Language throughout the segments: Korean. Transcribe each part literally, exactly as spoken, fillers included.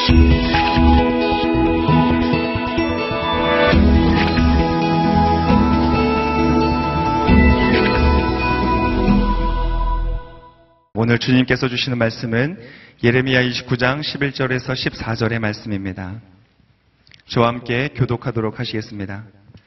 오늘 주님께서 주시는 말씀은 예레미야 이십구 장 십일 절에서 십사 절의 말씀입니다. 저와 함께 교독하도록 하시겠습니다.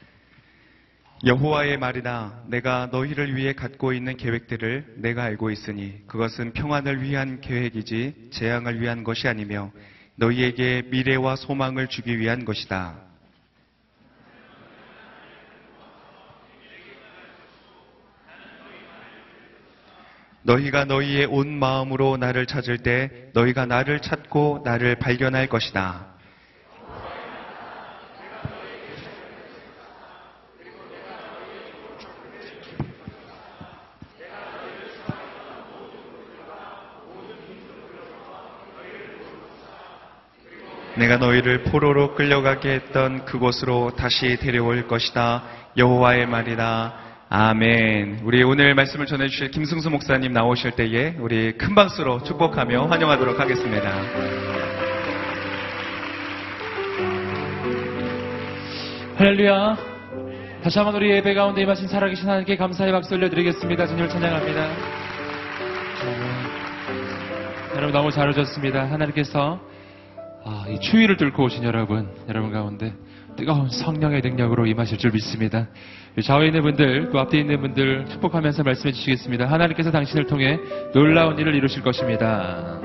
여호와의 말이다. 내가 너희를 위해 갖고 있는 계획들을 내가 알고 있으니 그것은 평안을 위한 계획이지 재앙을 위한 것이 아니며 너희에게 미래와 소망을 주기 위한 것이다. 너희가 너희의 온 마음으로 나를 찾을 때 너희가 나를 찾고 나를 발견할 것이다. 내가 너희를 포로로 끌려가게 했던 그곳으로 다시 데려올 것이다. 여호와의 말이다. 아멘. 우리 오늘 말씀을 전해주실 김승수 목사님 나오실 때에 우리 큰 박수로 축복하며 환영하도록 하겠습니다. 할렐루야. 다시 한번 우리 예배 가운데 임하신 살아계신 하나님께 감사의 박수 올려드리겠습니다. 주님을 찬양합니다. 어, 여러분 너무 잘 오셨습니다. 하나님께서 아, 이 추위를 뚫고 오신 여러분, 여러분 가운데 뜨거운 성령의 능력으로 임하실 줄 믿습니다. 좌우에 있는 분들, 또 앞에 있는 분들 축복하면서 말씀해 주시겠습니다. 하나님께서 당신을 통해 놀라운 일을 이루실 것입니다.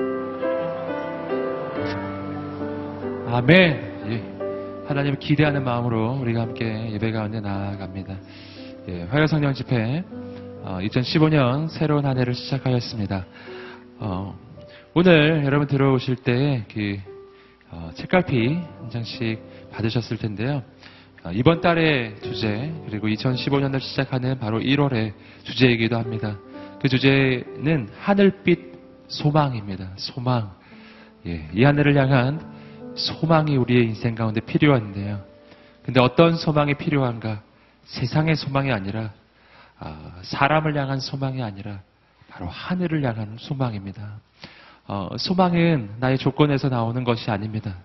아멘. 예. 하나님을 기대하는 마음으로 우리가 함께 예배 가운데 나아갑니다. 예, 화요성령 집회 어, 이천십오 년 새로운 한 해를 시작하였습니다. 어, 오늘 여러분 들어오실 때 그 어, 책갈피 한 장씩 받으셨을 텐데요. 어, 이번 달의 주제 그리고 이천십오 년을 시작하는 바로 일월의 주제이기도 합니다. 그 주제는 하늘빛 소망입니다. 소망. 예, 이 하늘을 향한 소망이 우리의 인생 가운데 필요한데요. 근데 어떤 소망이 필요한가? 세상의 소망이 아니라 어, 사람을 향한 소망이 아니라 바로 하늘을 향한 소망입니다. 어, 소망은 나의 조건에서 나오는 것이 아닙니다.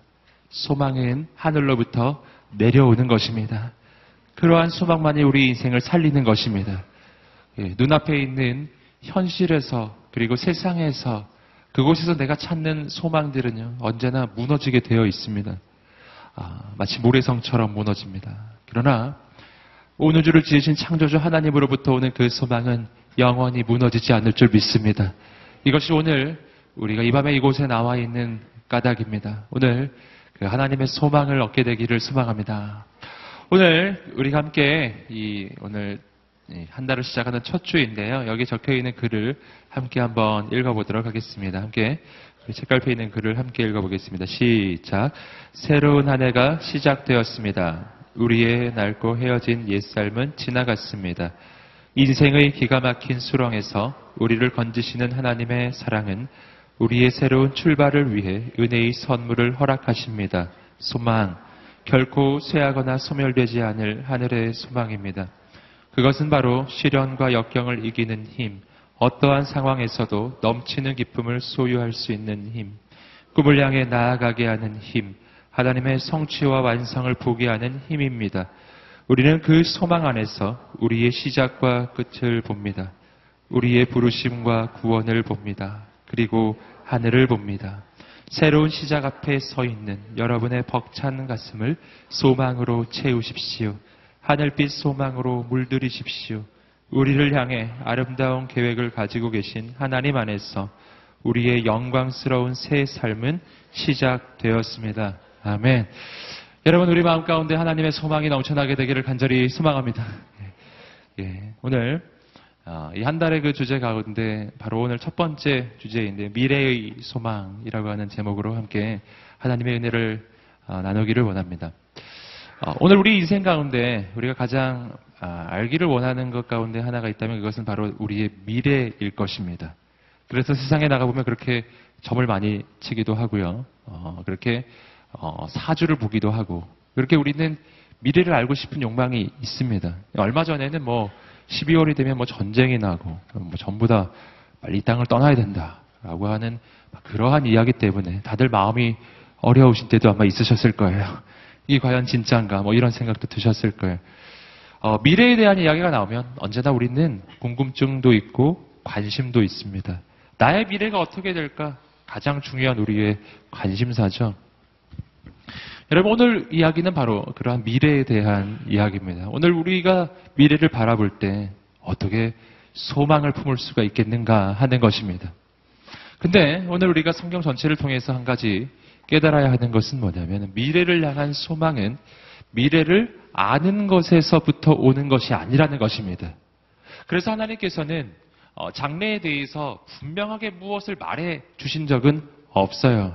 소망은 하늘로부터 내려오는 것입니다. 그러한 소망만이 우리 인생을 살리는 것입니다. 예, 눈앞에 있는 현실에서 그리고 세상에서 그곳에서 내가 찾는 소망들은요 언제나 무너지게 되어 있습니다. 아, 마치 모래성처럼 무너집니다. 그러나 온 우주를 지으신 창조주 하나님으로부터 오는 그 소망은 영원히 무너지지 않을 줄 믿습니다. 이것이 오늘 우리가 이 밤에 이곳에 나와 있는 까닭입니다. 오늘 그 하나님의 소망을 얻게 되기를 소망합니다. 오늘 우리가 함께 이 오늘 한 달을 시작하는 첫 주인데요. 여기 적혀 있는 글을 함께 한번 읽어보도록 하겠습니다. 함께 책갈피에 있는 글을 함께 읽어보겠습니다. 시작. 새로운 한 해가 시작되었습니다. 우리의 낡고 헤어진 옛삶은 지나갔습니다. 인생의 기가 막힌 수렁에서 우리를 건지시는 하나님의 사랑은 우리의 새로운 출발을 위해 은혜의 선물을 허락하십니다. 소망, 결코 쇠하거나 소멸되지 않을 하늘의 소망입니다. 그것은 바로 시련과 역경을 이기는 힘, 어떠한 상황에서도 넘치는 기쁨을 소유할 수 있는 힘, 꿈을 향해 나아가게 하는 힘, 하나님의 성취와 완성을 보게 하는 힘입니다. 우리는 그 소망 안에서 우리의 시작과 끝을 봅니다. 우리의 부르심과 구원을 봅니다. 그리고 하늘을 봅니다. 새로운 시작 앞에 서 있는 여러분의 벅찬 가슴을 소망으로 채우십시오. 하늘빛 소망으로 물들이십시오. 우리를 향해 아름다운 계획을 가지고 계신 하나님 안에서 우리의 영광스러운 새 삶은 시작되었습니다. 아멘. 여러분 우리 마음 가운데 하나님의 소망이 넘쳐나게 되기를 간절히 소망합니다. 예, 오늘 어, 이 한 달의 그 주제 가운데 바로 오늘 첫 번째 주제인데 미래의 소망이라고 하는 제목으로 함께 하나님의 은혜를 어, 나누기를 원합니다. 어, 오늘 우리 인생 가운데 우리가 가장 아, 알기를 원하는 것 가운데 하나가 있다면 그것은 바로 우리의 미래일 것입니다. 그래서 세상에 나가보면 그렇게 점을 많이 치기도 하고요. 어, 그렇게 어, 사주를 보기도 하고 그렇게 우리는 미래를 알고 싶은 욕망이 있습니다. 얼마 전에는 뭐 십이월이 되면 뭐 전쟁이 나고 뭐 전부 다 빨리 이 땅을 떠나야 된다라고 하는 그러한 이야기 때문에 다들 마음이 어려우신 때도 아마 있으셨을 거예요. 이게 과연 진짜인가? 뭐 이런 생각도 드셨을 거예요. 어, 미래에 대한 이야기가 나오면 언제나 우리는 궁금증도 있고 관심도 있습니다. 나의 미래가 어떻게 될까? 가장 중요한 우리의 관심사죠. 여러분, 오늘 이야기는 바로 그러한 미래에 대한 이야기입니다. 오늘 우리가 미래를 바라볼 때 어떻게 소망을 품을 수가 있겠는가 하는 것입니다. 근데 오늘 우리가 성경 전체를 통해서 한 가지 깨달아야 하는 것은 뭐냐면, 미래를 향한 소망은 미래를 아는 것에서부터 오는 것이 아니라는 것입니다. 그래서 하나님께서는 장래에 대해서 분명하게 무엇을 말해 주신 적은 없어요.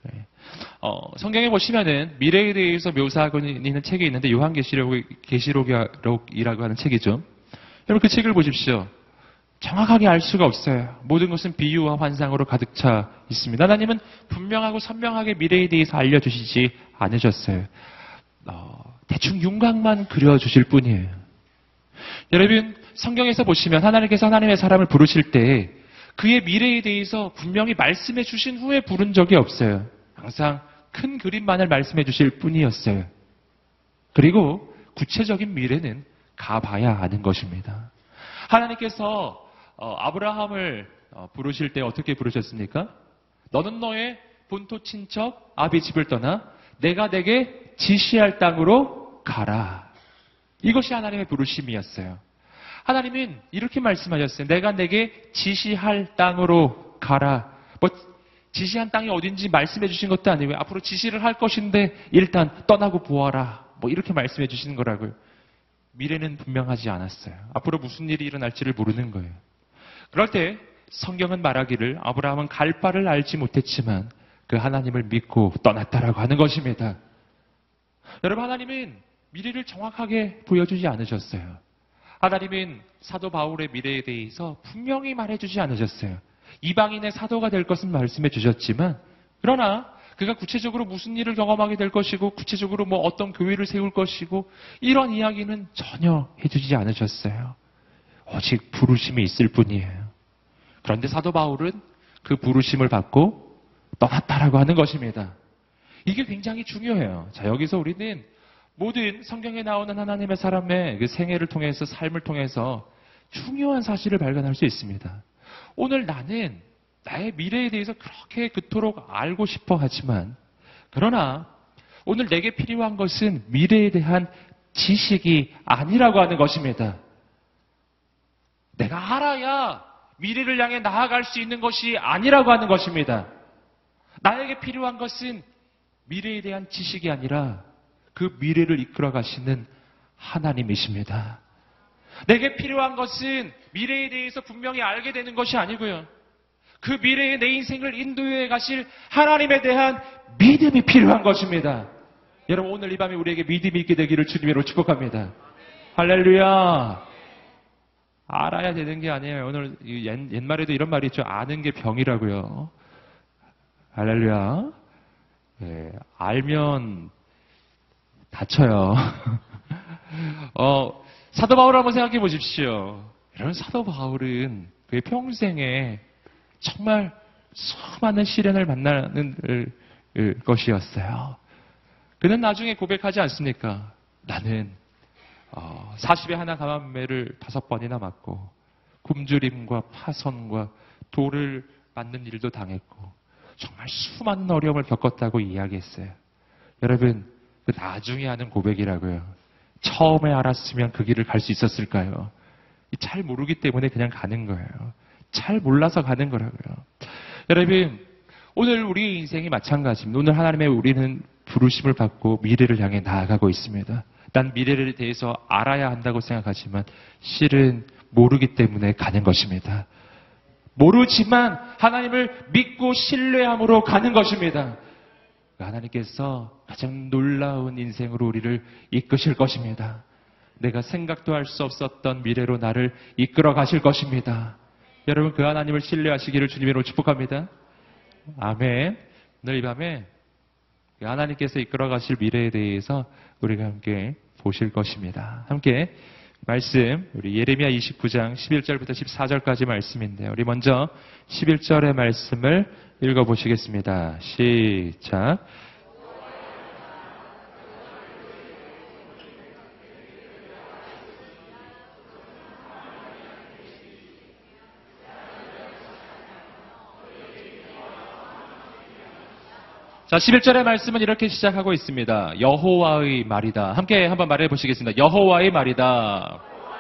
어, 성경에 보시면은 미래에 대해서 묘사하고 있는 책이 있는데, 요한계시록, 계시록이라고 하는 책이죠. 여러분, 그 책을 보십시오. 정확하게 알 수가 없어요. 모든 것은 비유와 환상으로 가득 차 있습니다. 하나님은 분명하고 선명하게 미래에 대해서 알려주시지 않으셨어요. 어, 대충 윤곽만 그려주실 뿐이에요. 여러분, 성경에서 보시면 하나님께서 하나님의 사람을 부르실 때 그의 미래에 대해서 분명히 말씀해 주신 후에 부른 적이 없어요. 항상 큰 그림만을 말씀해 주실 뿐이었어요. 그리고 구체적인 미래는 가봐야 아는 것입니다. 하나님께서 어, 아브라함을 어, 부르실 때 어떻게 부르셨습니까? 너는 너의 본토 친척 아비 집을 떠나 내가 내게 지시할 땅으로 가라. 이것이 하나님의 부르심이었어요. 하나님은 이렇게 말씀하셨어요. 내가 내게 지시할 땅으로 가라. 뭐 지시한 땅이 어딘지 말씀해 주신 것도 아니고요. 앞으로 지시를 할 것인데 일단 떠나고 보아라. 뭐 이렇게 말씀해 주시는 거라고요. 미래는 분명하지 않았어요. 앞으로 무슨 일이 일어날지를 모르는 거예요. 그럴 때 성경은 말하기를 아브라함은 갈 바를 알지 못했지만 그 하나님을 믿고 떠났다라고 하는 것입니다. 여러분, 하나님은 미래를 정확하게 보여주지 않으셨어요. 하나님은 사도 바울의 미래에 대해서 분명히 말해주지 않으셨어요. 이방인의 사도가 될 것은 말씀해 주셨지만, 그러나 그가 구체적으로 무슨 일을 경험하게 될 것이고 구체적으로 뭐 어떤 교회를 세울 것이고 이런 이야기는 전혀 해주지 않으셨어요. 오직 부르심이 있을 뿐이에요. 그런데 사도 바울은 그 부르심을 받고 떠났다라고 하는 것입니다. 이게 굉장히 중요해요. 자, 여기서 우리는 모든 성경에 나오는 하나님의 사람의 그 생애를 통해서, 삶을 통해서 중요한 사실을 발견할 수 있습니다. 오늘 나는 나의 미래에 대해서 그렇게 그토록 알고 싶어 하지만, 그러나 오늘 내게 필요한 것은 미래에 대한 지식이 아니라고 하는 것입니다. 내가 알아야 미래를 향해 나아갈 수 있는 것이 아니라고 하는 것입니다. 나에게 필요한 것은 미래에 대한 지식이 아니라 그 미래를 이끌어 가시는 하나님이십니다. 내게 필요한 것은 미래에 대해서 분명히 알게 되는 것이 아니고요. 그 미래에 내 인생을 인도해 가실 하나님에 대한 믿음이 필요한 것입니다. 여러분, 오늘 이 밤에 우리에게 믿음이 있게 되기를 주님으로 축복합니다. 할렐루야. 알아야 되는 게 아니에요. 오늘 옛, 옛말에도 이런 말이 있죠. 아는 게 병이라고요. 할렐루야. 네, 알면 다쳐요. 어, 사도 바울을 한번 생각해 보십시오. 여러분, 사도 바울은 그의 평생에 정말 수많은 시련을 만나는 것이었어요. 그는 나중에 고백하지 않습니까? 나는 어, 사십에 하나 감암매를 다섯 번이나 맞고 굶주림과 파선과 돌을 맞는 일도 당했고 정말 수많은 어려움을 겪었다고 이야기했어요. 여러분, 그 나중에 하는 고백이라고요. 처음에 알았으면 그 길을 갈 수 있었을까요? 잘 모르기 때문에 그냥 가는 거예요. 잘 몰라서 가는 거라고요. 여러분, 오늘 우리의 인생이 마찬가지입니다. 오늘 하나님의 우리는 부르심을 받고 미래를 향해 나아가고 있습니다. 난 미래에 대해서 알아야 한다고 생각하지만 실은 모르기 때문에 가는 것입니다. 모르지만 하나님을 믿고 신뢰함으로 가는 것입니다. 하나님께서 가장 놀라운 인생으로 우리를 이끄실 것입니다. 내가 생각도 할 수 없었던 미래로 나를 이끌어 가실 것입니다. 여러분, 그 하나님을 신뢰하시기를 주님으로 축복합니다. 아멘. 오늘 이 밤에 하나님께서 이끌어 가실 미래에 대해서 우리가 함께 보실 것입니다. 함께 말씀, 우리 예레미야 이십구 장 십일 절부터 십사 절까지 말씀인데요. 우리 먼저 십일 절의 말씀을 읽어보시겠습니다. 시작. 자, 십일 절의 말씀은 이렇게 시작하고 있습니다. 여호와의 말이다. 함께 한번 말해 보시겠습니다. 여호와의 말이다.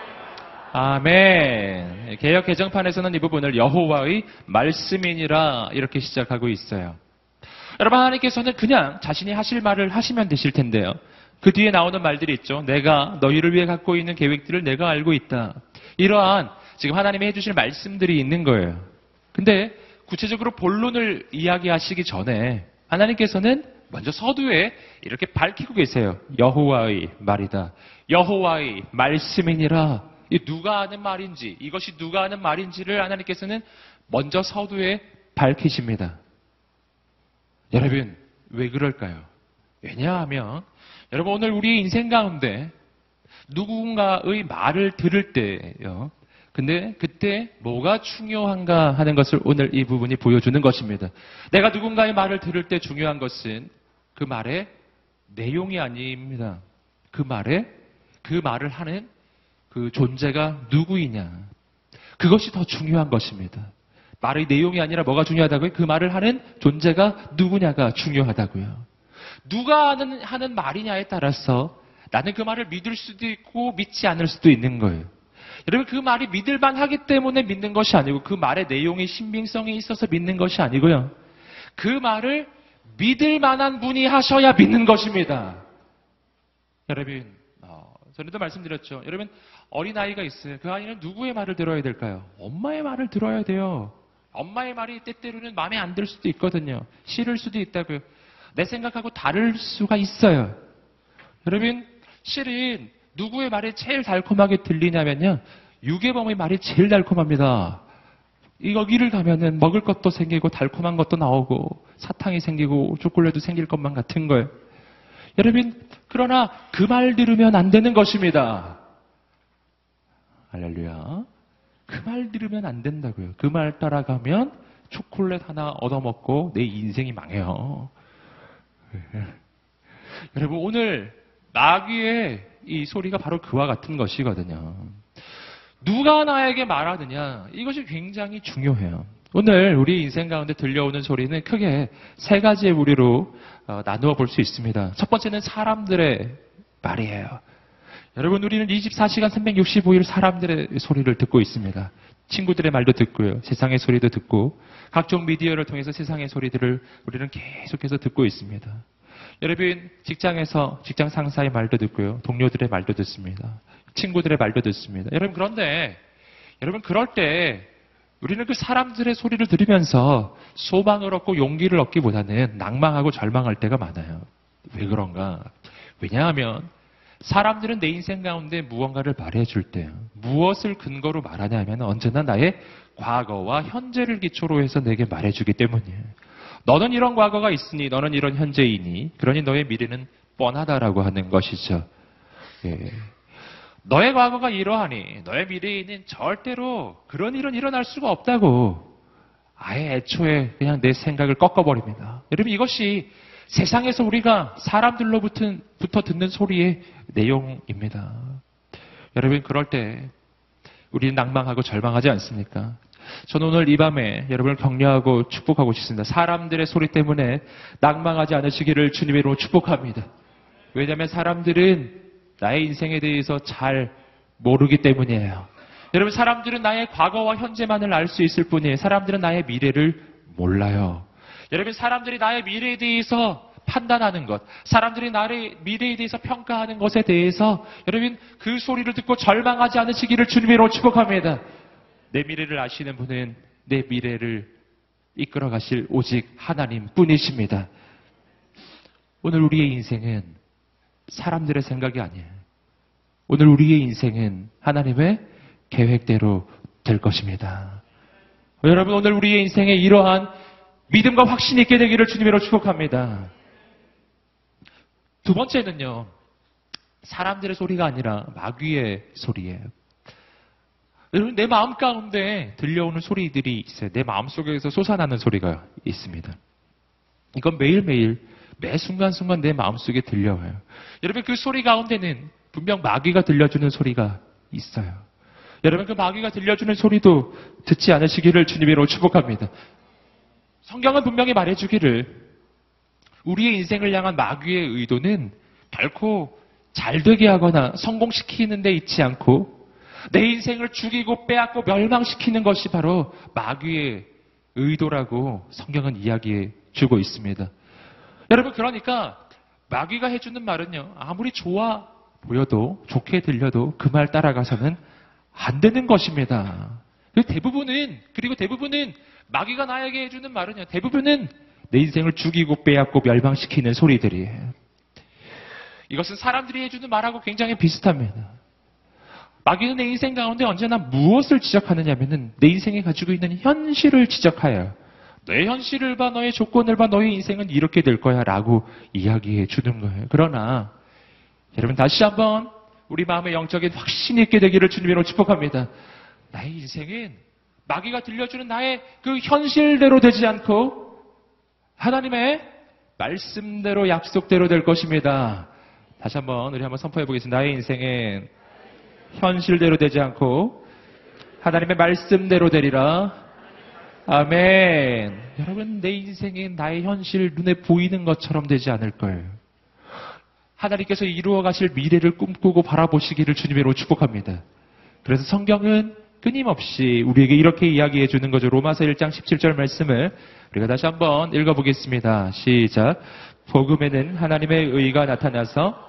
아멘. 개역 개정판에서는 이 부분을 여호와의 말씀이니라 이렇게 시작하고 있어요. 여러분, 하나님께서는 그냥 자신이 하실 말을 하시면 되실 텐데요. 그 뒤에 나오는 말들이 있죠. 내가 너희를 위해 갖고 있는 계획들을 내가 알고 있다. 이러한 지금 하나님이 해주실 말씀들이 있는 거예요. 근데 구체적으로 본론을 이야기하시기 전에 하나님께서는 먼저 서두에 이렇게 밝히고 계세요. 여호와의 말이다. 여호와의 말씀이니라. 이 누가 하는 말인지, 이것이 누가 하는 말인지를 하나님께서는 먼저 서두에 밝히십니다. 여러분, 왜 그럴까요? 왜냐하면 여러분, 오늘 우리의 인생 가운데 누군가의 말을 들을 때요. 근데 그때 뭐가 중요한가 하는 것을 오늘 이 부분이 보여주는 것입니다. 내가 누군가의 말을 들을 때 중요한 것은 그 말의 내용이 아닙니다. 그 말에 그 말을 하는 그 존재가 누구이냐. 그것이 더 중요한 것입니다. 말의 내용이 아니라 뭐가 중요하다고요? 그 말을 하는 존재가 누구냐가 중요하다고요. 누가 하는, 하는 말이냐에 따라서 나는 그 말을 믿을 수도 있고 믿지 않을 수도 있는 거예요. 여러분, 그 말이 믿을만 하기 때문에 믿는 것이 아니고 그 말의 내용이 신빙성이 있어서 믿는 것이 아니고요. 그 말을 믿을 만한 분이 하셔야 믿는 것입니다. 여러분, 어, 전에도 말씀드렸죠. 여러분, 어린아이가 있어요. 그 아이는 누구의 말을 들어야 될까요? 엄마의 말을 들어야 돼요. 엄마의 말이 때때로는 마음에 안 들 수도 있거든요. 싫을 수도 있다고요. 내 생각하고 다를 수가 있어요. 여러분, 실은 누구의 말이 제일 달콤하게 들리냐면요. 유괴범의 말이 제일 달콤합니다. 이 여기를 가면은 먹을 것도 생기고 달콤한 것도 나오고 사탕이 생기고 초콜릿도 생길 것만 같은 거예요. 여러분, 그러나 그 말 들으면 안 되는 것입니다. 할렐루야. 그 말 들으면 안 된다고요. 그 말 따라가면 초콜릿 하나 얻어먹고 내 인생이 망해요. 여러분, 오늘 마귀의 이 소리가 바로 그와 같은 것이거든요. 누가 나에게 말하느냐, 이것이 굉장히 중요해요. 오늘 우리 인생 가운데 들려오는 소리는 크게 세 가지의 우리로 어, 나누어 볼 수 있습니다. 첫 번째는 사람들의 말이에요. 여러분, 우리는 이십사 시간 삼백육십오 일 사람들의 소리를 듣고 있습니다. 친구들의 말도 듣고요. 세상의 소리도 듣고 각종 미디어를 통해서 세상의 소리들을 우리는 계속해서 듣고 있습니다. 여러분, 직장에서 직장 상사의 말도 듣고요. 동료들의 말도 듣습니다. 친구들의 말도 듣습니다. 여러분, 그런데 여러분, 그럴 때 우리는 그 사람들의 소리를 들으면서 소망을 얻고 용기를 얻기보다는 낭망하고 절망할 때가 많아요. 왜 그런가? 왜냐하면 사람들은 내 인생 가운데 무언가를 말해줄 때 무엇을 근거로 말하냐면 언제나 나의 과거와 현재를 기초로 해서 내게 말해주기 때문이에요. 너는 이런 과거가 있으니 너는 이런 현재이니 그러니 너의 미래는 뻔하다라고 하는 것이죠. 예. 너의 과거가 이러하니 너의 미래에는 절대로 그런 일은 일어날 수가 없다고 아예 애초에 그냥 내 생각을 꺾어버립니다. 여러분, 이것이 세상에서 우리가 사람들로부터 듣는 소리의 내용입니다. 여러분, 그럴 때 우리는 낭망하고 절망하지 않습니까? 저는 오늘 이 밤에 여러분을 격려하고 축복하고 싶습니다. 사람들의 소리 때문에 낭망하지 않으시기를 주님의 이름으로 축복합니다. 왜냐하면 사람들은 나의 인생에 대해서 잘 모르기 때문이에요. 여러분, 사람들은 나의 과거와 현재만을 알 수 있을 뿐이에요. 사람들은 나의 미래를 몰라요. 여러분, 사람들이 나의 미래에 대해서 판단하는 것, 사람들이 나의 미래에 대해서 평가하는 것에 대해서 여러분, 그 소리를 듣고 절망하지 않으시기를 주님으로 축복합니다. 내 미래를 아시는 분은 내 미래를 이끌어 가실 오직 하나님 뿐이십니다. 오늘 우리의 인생은 사람들의 생각이 아니에요. 오늘 우리의 인생은 하나님의 계획대로 될 것입니다. 여러분, 오늘 우리의 인생에 이러한 믿음과 확신이 있게 되기를 주님으로 축복합니다. 두 번째는요, 사람들의 소리가 아니라 마귀의 소리예요. 여러분, 내 마음 가운데 들려오는 소리들이 있어요. 내 마음 속에서 솟아나는 소리가 있습니다. 이건 매일매일 매 순간순간 내 마음속에 들려와요. 여러분, 그 소리 가운데는 분명 마귀가 들려주는 소리가 있어요. 여러분, 그 마귀가 들려주는 소리도 듣지 않으시기를 주님으로 축복합니다. 성경은 분명히 말해주기를 우리의 인생을 향한 마귀의 의도는 결코 잘 되게 하거나 성공시키는 데 있지 않고 내 인생을 죽이고 빼앗고 멸망시키는 것이 바로 마귀의 의도라고 성경은 이야기해 주고 있습니다. 여러분, 그러니까 마귀가 해주는 말은요, 아무리 좋아 보여도, 좋게 들려도 그 말 따라가서는 안 되는 것입니다. 대부분은, 그리고 대부분은 마귀가 나에게 해주는 말은요, 대부분은 내 인생을 죽이고 빼앗고 멸망시키는 소리들이에요. 이것은 사람들이 해주는 말하고 굉장히 비슷합니다. 마귀는 내 인생 가운데 언제나 무엇을 지적하느냐면은 내 인생에 가지고 있는 현실을 지적하여 너의 현실을 봐, 너의 조건을 봐, 너의 인생은 이렇게 될 거야 라고 이야기해 주는 거예요. 그러나 여러분, 다시 한번 우리 마음의 영적인 확신이 있게 되기를 주님으로 축복합니다. 나의 인생은 마귀가 들려주는 나의 그 현실대로 되지 않고 하나님의 말씀대로, 약속대로 될 것입니다. 다시 한번 우리 한번 선포해 보겠습니다. 나의 인생은 현실대로 되지 않고 하나님의 말씀대로 되리라. 아멘. 여러분, 내 인생은 나의 현실 눈에 보이는 것처럼 되지 않을 거예요. 하나님께서 이루어 가실 미래를 꿈꾸고 바라보시기를 주님으로 축복합니다. 그래서 성경은 끊임없이 우리에게 이렇게 이야기해 주는 거죠. 로마서 일 장 십칠 절 말씀을 우리가 다시 한번 읽어보겠습니다. 시작. 복음에는 하나님의 의가 나타나서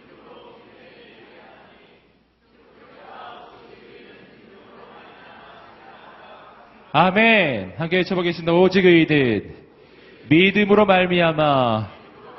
아멘. 함께 외쳐보겠습니다. 오직 의인 믿음으로 말미암아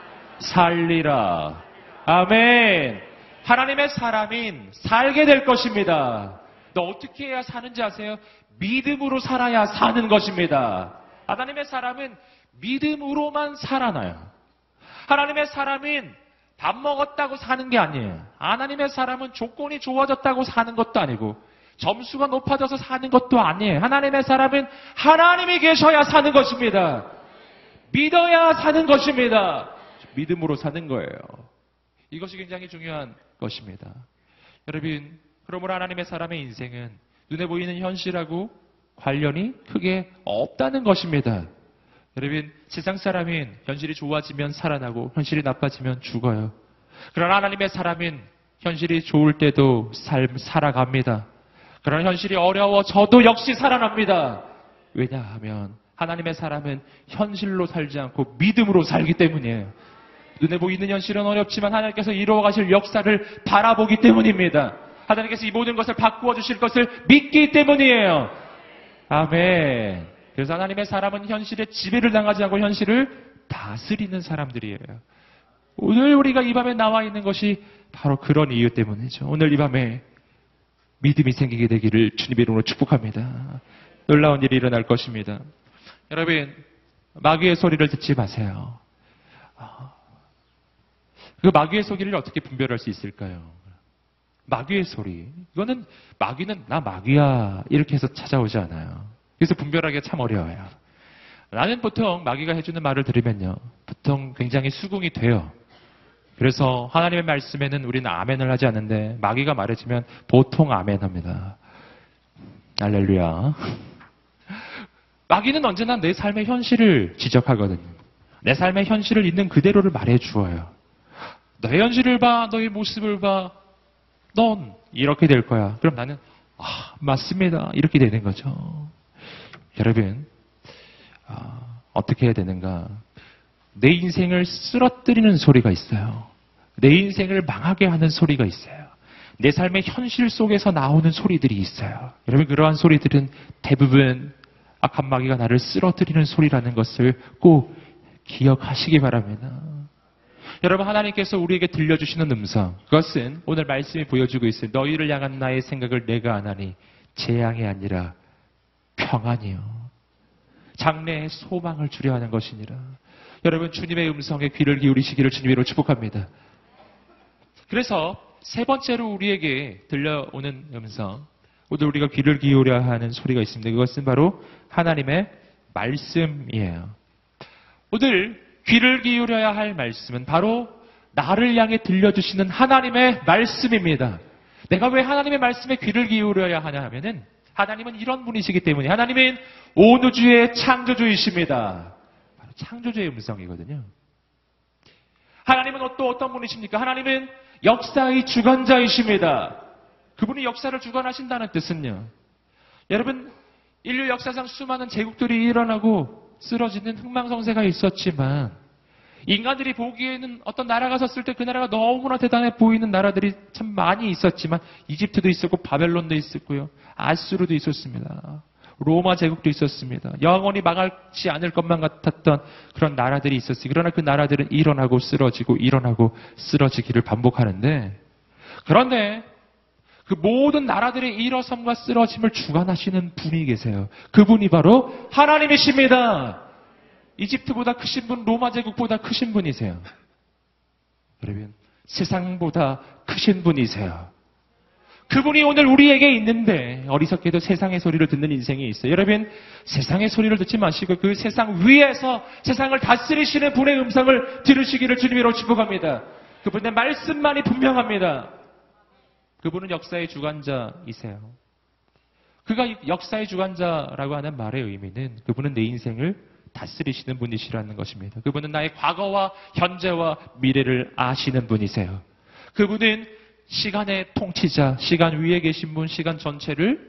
살리라. 아멘. 하나님의 사람인 살게 될 것입니다. 너 어떻게 해야 사는지 아세요? 믿음으로 살아야 사는 것입니다. 하나님의 사람은 믿음으로만 살아나요. 하나님의 사람은 밥 먹었다고 사는 게 아니에요. 하나님의 사람은 조건이 좋아졌다고 사는 것도 아니고 점수가 높아져서 사는 것도 아니에요. 하나님의 사람은 하나님이 계셔야 사는 것입니다. 믿어야 사는 것입니다. 믿음으로 사는 거예요. 이것이 굉장히 중요한 것입니다. 여러분, 그러므로 하나님의 사람의 인생은 눈에 보이는 현실하고 관련이 크게 없다는 것입니다. 여러분, 세상 사람은 현실이 좋아지면 살아나고 현실이 나빠지면 죽어요. 그러나 하나님의 사람은 현실이 좋을 때도 삶 살아갑니다. 그러나 현실이 어려워져도 역시 살아납니다. 왜냐하면 하나님의 사람은 현실로 살지 않고 믿음으로 살기 때문이에요. 눈에 보이는 현실은 어렵지만 하나님께서 이루어 가실 역사를 바라보기 때문입니다. 하나님께서 이 모든 것을 바꾸어 주실 것을 믿기 때문이에요. 아멘. 그래서 하나님의 사람은 현실에 지배를 당하지 않고 현실을 다스리는 사람들이에요. 오늘 우리가 이 밤에 나와 있는 것이 바로 그런 이유 때문이죠. 오늘 이 밤에 믿음이 생기게 되기를 주님의 이름으로 축복합니다. 놀라운 일이 일어날 것입니다. 여러분, 마귀의 소리를 듣지 마세요. 그 마귀의 소리를 어떻게 분별할 수 있을까요? 마귀의 소리. 이거는 마귀는 나 마귀야 이렇게 해서 찾아오지 않아요. 그래서 분별하기가 참 어려워요. 나는 보통 마귀가 해주는 말을 들으면요, 보통 굉장히 수긍이 돼요. 그래서 하나님의 말씀에는 우리는 아멘을 하지 않는데 마귀가 말해주면 보통 아멘합니다. 할렐루야. 마귀는 언제나 내 삶의 현실을 지적하거든요. 내 삶의 현실을 있는 그대로를 말해주어요. 너의 현실을 봐, 너의 모습을 봐, 넌 이렇게 될 거야. 그럼 나는 아, 맞습니다. 이렇게 되는 거죠. 여러분, 아, 어떻게 해야 되는가? 내 인생을 쓰러뜨리는 소리가 있어요. 내 인생을 망하게 하는 소리가 있어요. 내 삶의 현실 속에서 나오는 소리들이 있어요. 여러분, 그러한 소리들은 대부분 악한 마귀가 나를 쓰러뜨리는 소리라는 것을 꼭 기억하시기 바랍니다. 여러분, 하나님께서 우리에게 들려주시는 음성, 그것은 오늘 말씀이 보여주고 있어요. 너희를 향한 나의 생각을 내가 아나니 재앙이 아니라 평안이요, 장래의 소망을 주려 하는 것이니라. 여러분, 주님의 음성에 귀를 기울이시기를 주님으로 축복합니다. 그래서 세 번째로 우리에게 들려오는 음성, 오늘 우리가 귀를 기울여야 하는 소리가 있습니다. 그것은 바로 하나님의 말씀이에요. 오늘 귀를 기울여야 할 말씀은 바로 나를 향해 들려주시는 하나님의 말씀입니다. 내가 왜 하나님의 말씀에 귀를 기울여야 하냐 하면은 하나님은 이런 분이시기 때문에, 하나님은 온 우주의 창조주이십니다. 바로 창조주의 음성이거든요. 하나님은 또 어떤 분이십니까? 하나님은 역사의 주관자이십니다. 그분이 역사를 주관하신다는 뜻은요. 여러분, 인류 역사상 수많은 제국들이 일어나고 쓰러지는 흥망성쇠가 있었지만 인간들이 보기에는 어떤 나라가 섰을 때 그 나라가 너무나 대단해 보이는 나라들이 참 많이 있었지만 이집트도 있었고 바벨론도 있었고요. 아수르도 있었습니다. 로마 제국도 있었습니다. 영원히 망하지 않을 것만 같았던 그런 나라들이 있었어요. 그러나 그 나라들은 일어나고 쓰러지고 일어나고 쓰러지기를 반복하는데, 그런데 그 모든 나라들의 일어섬과 쓰러짐을 주관하시는 분이 계세요. 그분이 바로 하나님이십니다. 이집트보다 크신 분, 로마 제국보다 크신 분이세요. 여러분, 세상보다 크신 분이세요. 그분이 오늘 우리에게 있는데 어리석게도 세상의 소리를 듣는 인생이 있어요. 여러분, 세상의 소리를 듣지 마시고 그 세상 위에서 세상을 다스리시는 분의 음성을 들으시기를 주님으로 축복합니다. 그분의 말씀만이 분명합니다. 그분은 역사의 주관자이세요. 그가 역사의 주관자라고 하는 말의 의미는 그분은 내 인생을 다스리시는 분이시라는 것입니다. 그분은 나의 과거와 현재와 미래를 아시는 분이세요. 그분은 시간의 통치자, 시간 위에 계신 분, 시간 전체를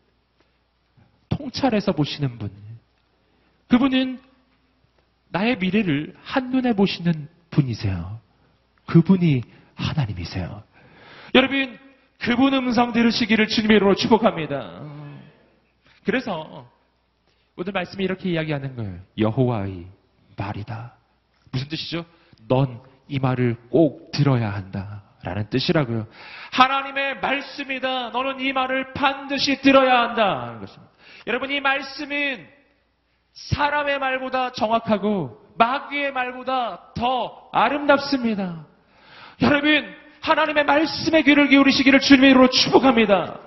통찰해서 보시는 분. 그분은 나의 미래를 한눈에 보시는 분이세요. 그분이 하나님이세요. 여러분, 그분 음성 들으시기를 주님의 이름으로 축복합니다. 그래서 오늘 말씀이 이렇게 이야기하는 거예요. 여호와의 말이다. 무슨 뜻이죠? 넌 이 말을 꼭 들어야 한다 라는 뜻이라고요. 하나님의 말씀이다. 너는 이 말을 반드시 들어야 한다 하는 것입니다. 여러분, 이 말씀은 사람의 말보다 정확하고 마귀의 말보다 더 아름답습니다. 여러분, 하나님의 말씀에 귀를 기울이시기를 주님의 이름으로 축복합니다.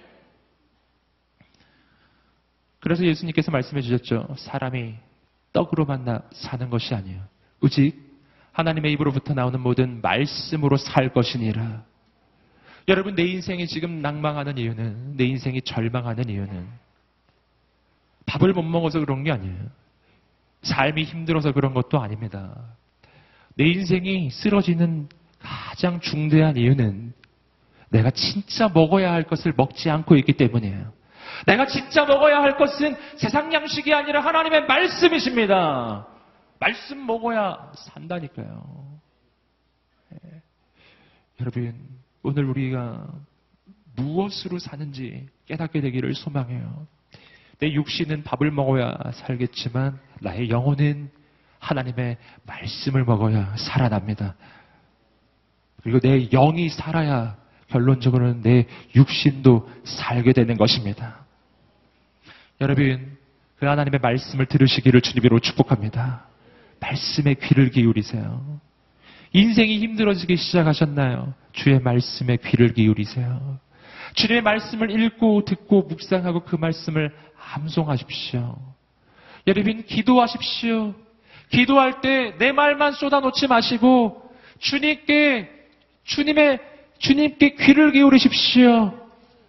그래서 예수님께서 말씀해 주셨죠. 사람이 떡으로만 나 사는 것이 아니에요. 오직 하나님의 입으로부터 나오는 모든 말씀으로 살 것이니라. 여러분, 내 인생이 지금 낭망하는 이유는, 내 인생이 절망하는 이유는 밥을 못 먹어서 그런 게 아니에요. 삶이 힘들어서 그런 것도 아닙니다. 내 인생이 쓰러지는 가장 중대한 이유는 내가 진짜 먹어야 할 것을 먹지 않고 있기 때문이에요. 내가 진짜 먹어야 할 것은 세상 양식이 아니라 하나님의 말씀이십니다. 말씀 먹어야 산다니까요. 네. 여러분, 오늘 우리가 무엇으로 사는지 깨닫게 되기를 소망해요. 내 육신은 밥을 먹어야 살겠지만 나의 영혼은 하나님의 말씀을 먹어야 살아납니다. 그리고 내 영이 살아야 결론적으로는 내 육신도 살게 되는 것입니다. 여러분, 그 하나님의 말씀을 들으시기를 주님으로 축복합니다. 말씀에 귀를 기울이세요. 인생이 힘들어지기 시작하셨나요? 주의 말씀에 귀를 기울이세요. 주님의 말씀을 읽고 듣고 묵상하고 그 말씀을 암송하십시오. 여러분, 기도하십시오. 기도할 때 내 말만 쏟아놓지 마시고 주님께 주님의 주님께 귀를 기울이십시오.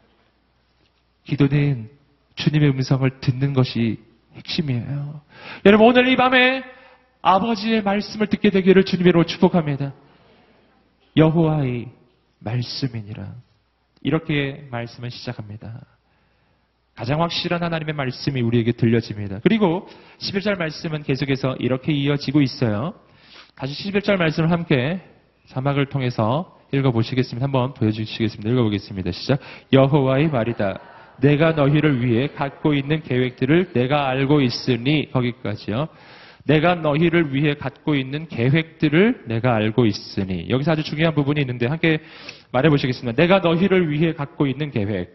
기도는 주님의 음성을 듣는 것이 핵심이에요. 여러분, 오늘 이 밤에 아버지의 말씀을 듣게 되기를 주님으로 축복합니다. 여호와의 말씀이니라. 이렇게 말씀을 시작합니다. 가장 확실한 하나님의 말씀이 우리에게 들려집니다. 그리고 십일 절 말씀은 계속해서 이렇게 이어지고 있어요. 다시 십일 절 말씀을 함께 자막을 통해서 읽어보시겠습니다. 한번 보여주시겠습니다. 읽어보겠습니다. 시작. 여호와의 말이다. 내가 너희를 위해 갖고 있는 계획들을 내가 알고 있으니, 거기까지요. 내가 너희를 위해 갖고 있는 계획들을 내가 알고 있으니. 여기서 아주 중요한 부분이 있는데 함께 말해보시겠습니다. 내가 너희를 위해 갖고 있는 계획.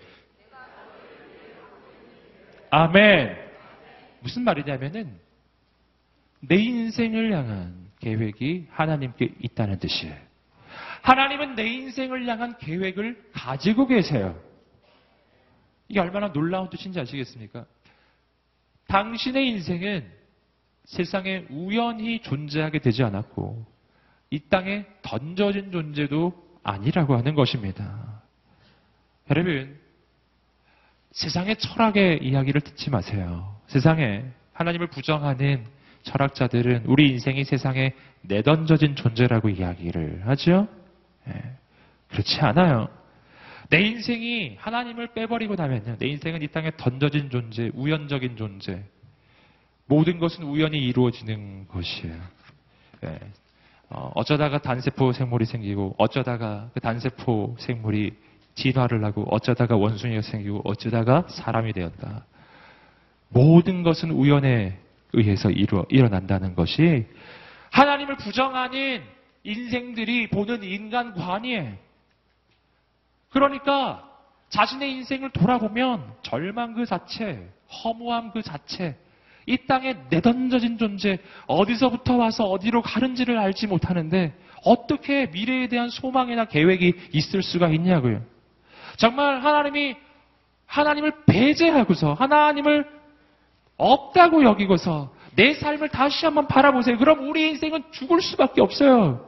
아멘. 무슨 말이냐면은 내 인생을 향한 계획이 하나님께 있다는 뜻이에요. 하나님은 내 인생을 향한 계획을 가지고 계세요. 이게 얼마나 놀라운 뜻인지 아시겠습니까? 당신의 인생은 세상에 우연히 존재하게 되지 않았고 이 땅에 던져진 존재도 아니라고 하는 것입니다. 여러분, 세상의 철학의 이야기를 듣지 마세요. 세상에 하나님을 부정하는 철학자들은 우리 인생이 세상에 내던져진 존재라고 이야기를 하죠. 예, 그렇지 않아요. 내 인생이 하나님을 빼버리고 나면요, 내 인생은 이 땅에 던져진 존재, 우연적인 존재. 모든 것은 우연히 이루어지는 것이에요. 예, 어, 어쩌다가 단세포 생물이 생기고, 어쩌다가 그 단세포 생물이 진화를 하고, 어쩌다가 원숭이가 생기고, 어쩌다가 사람이 되었다. 모든 것은 우연에 의해서 이루어, 일어난다는 것이 하나님을 부정하는 인생들이 보는 인간관이에요. 그러니까 자신의 인생을 돌아보면 절망 그 자체, 허무함 그 자체, 이 땅에 내던져진 존재, 어디서부터 와서 어디로 가는지를 알지 못하는데 어떻게 미래에 대한 소망이나 계획이 있을 수가 있냐고요. 정말 하나님이 하나님을 배제하고서 하나님을 없다고 여기고서 내 삶을 다시 한번 바라보세요. 그럼 우리 인생은 죽을 수밖에 없어요.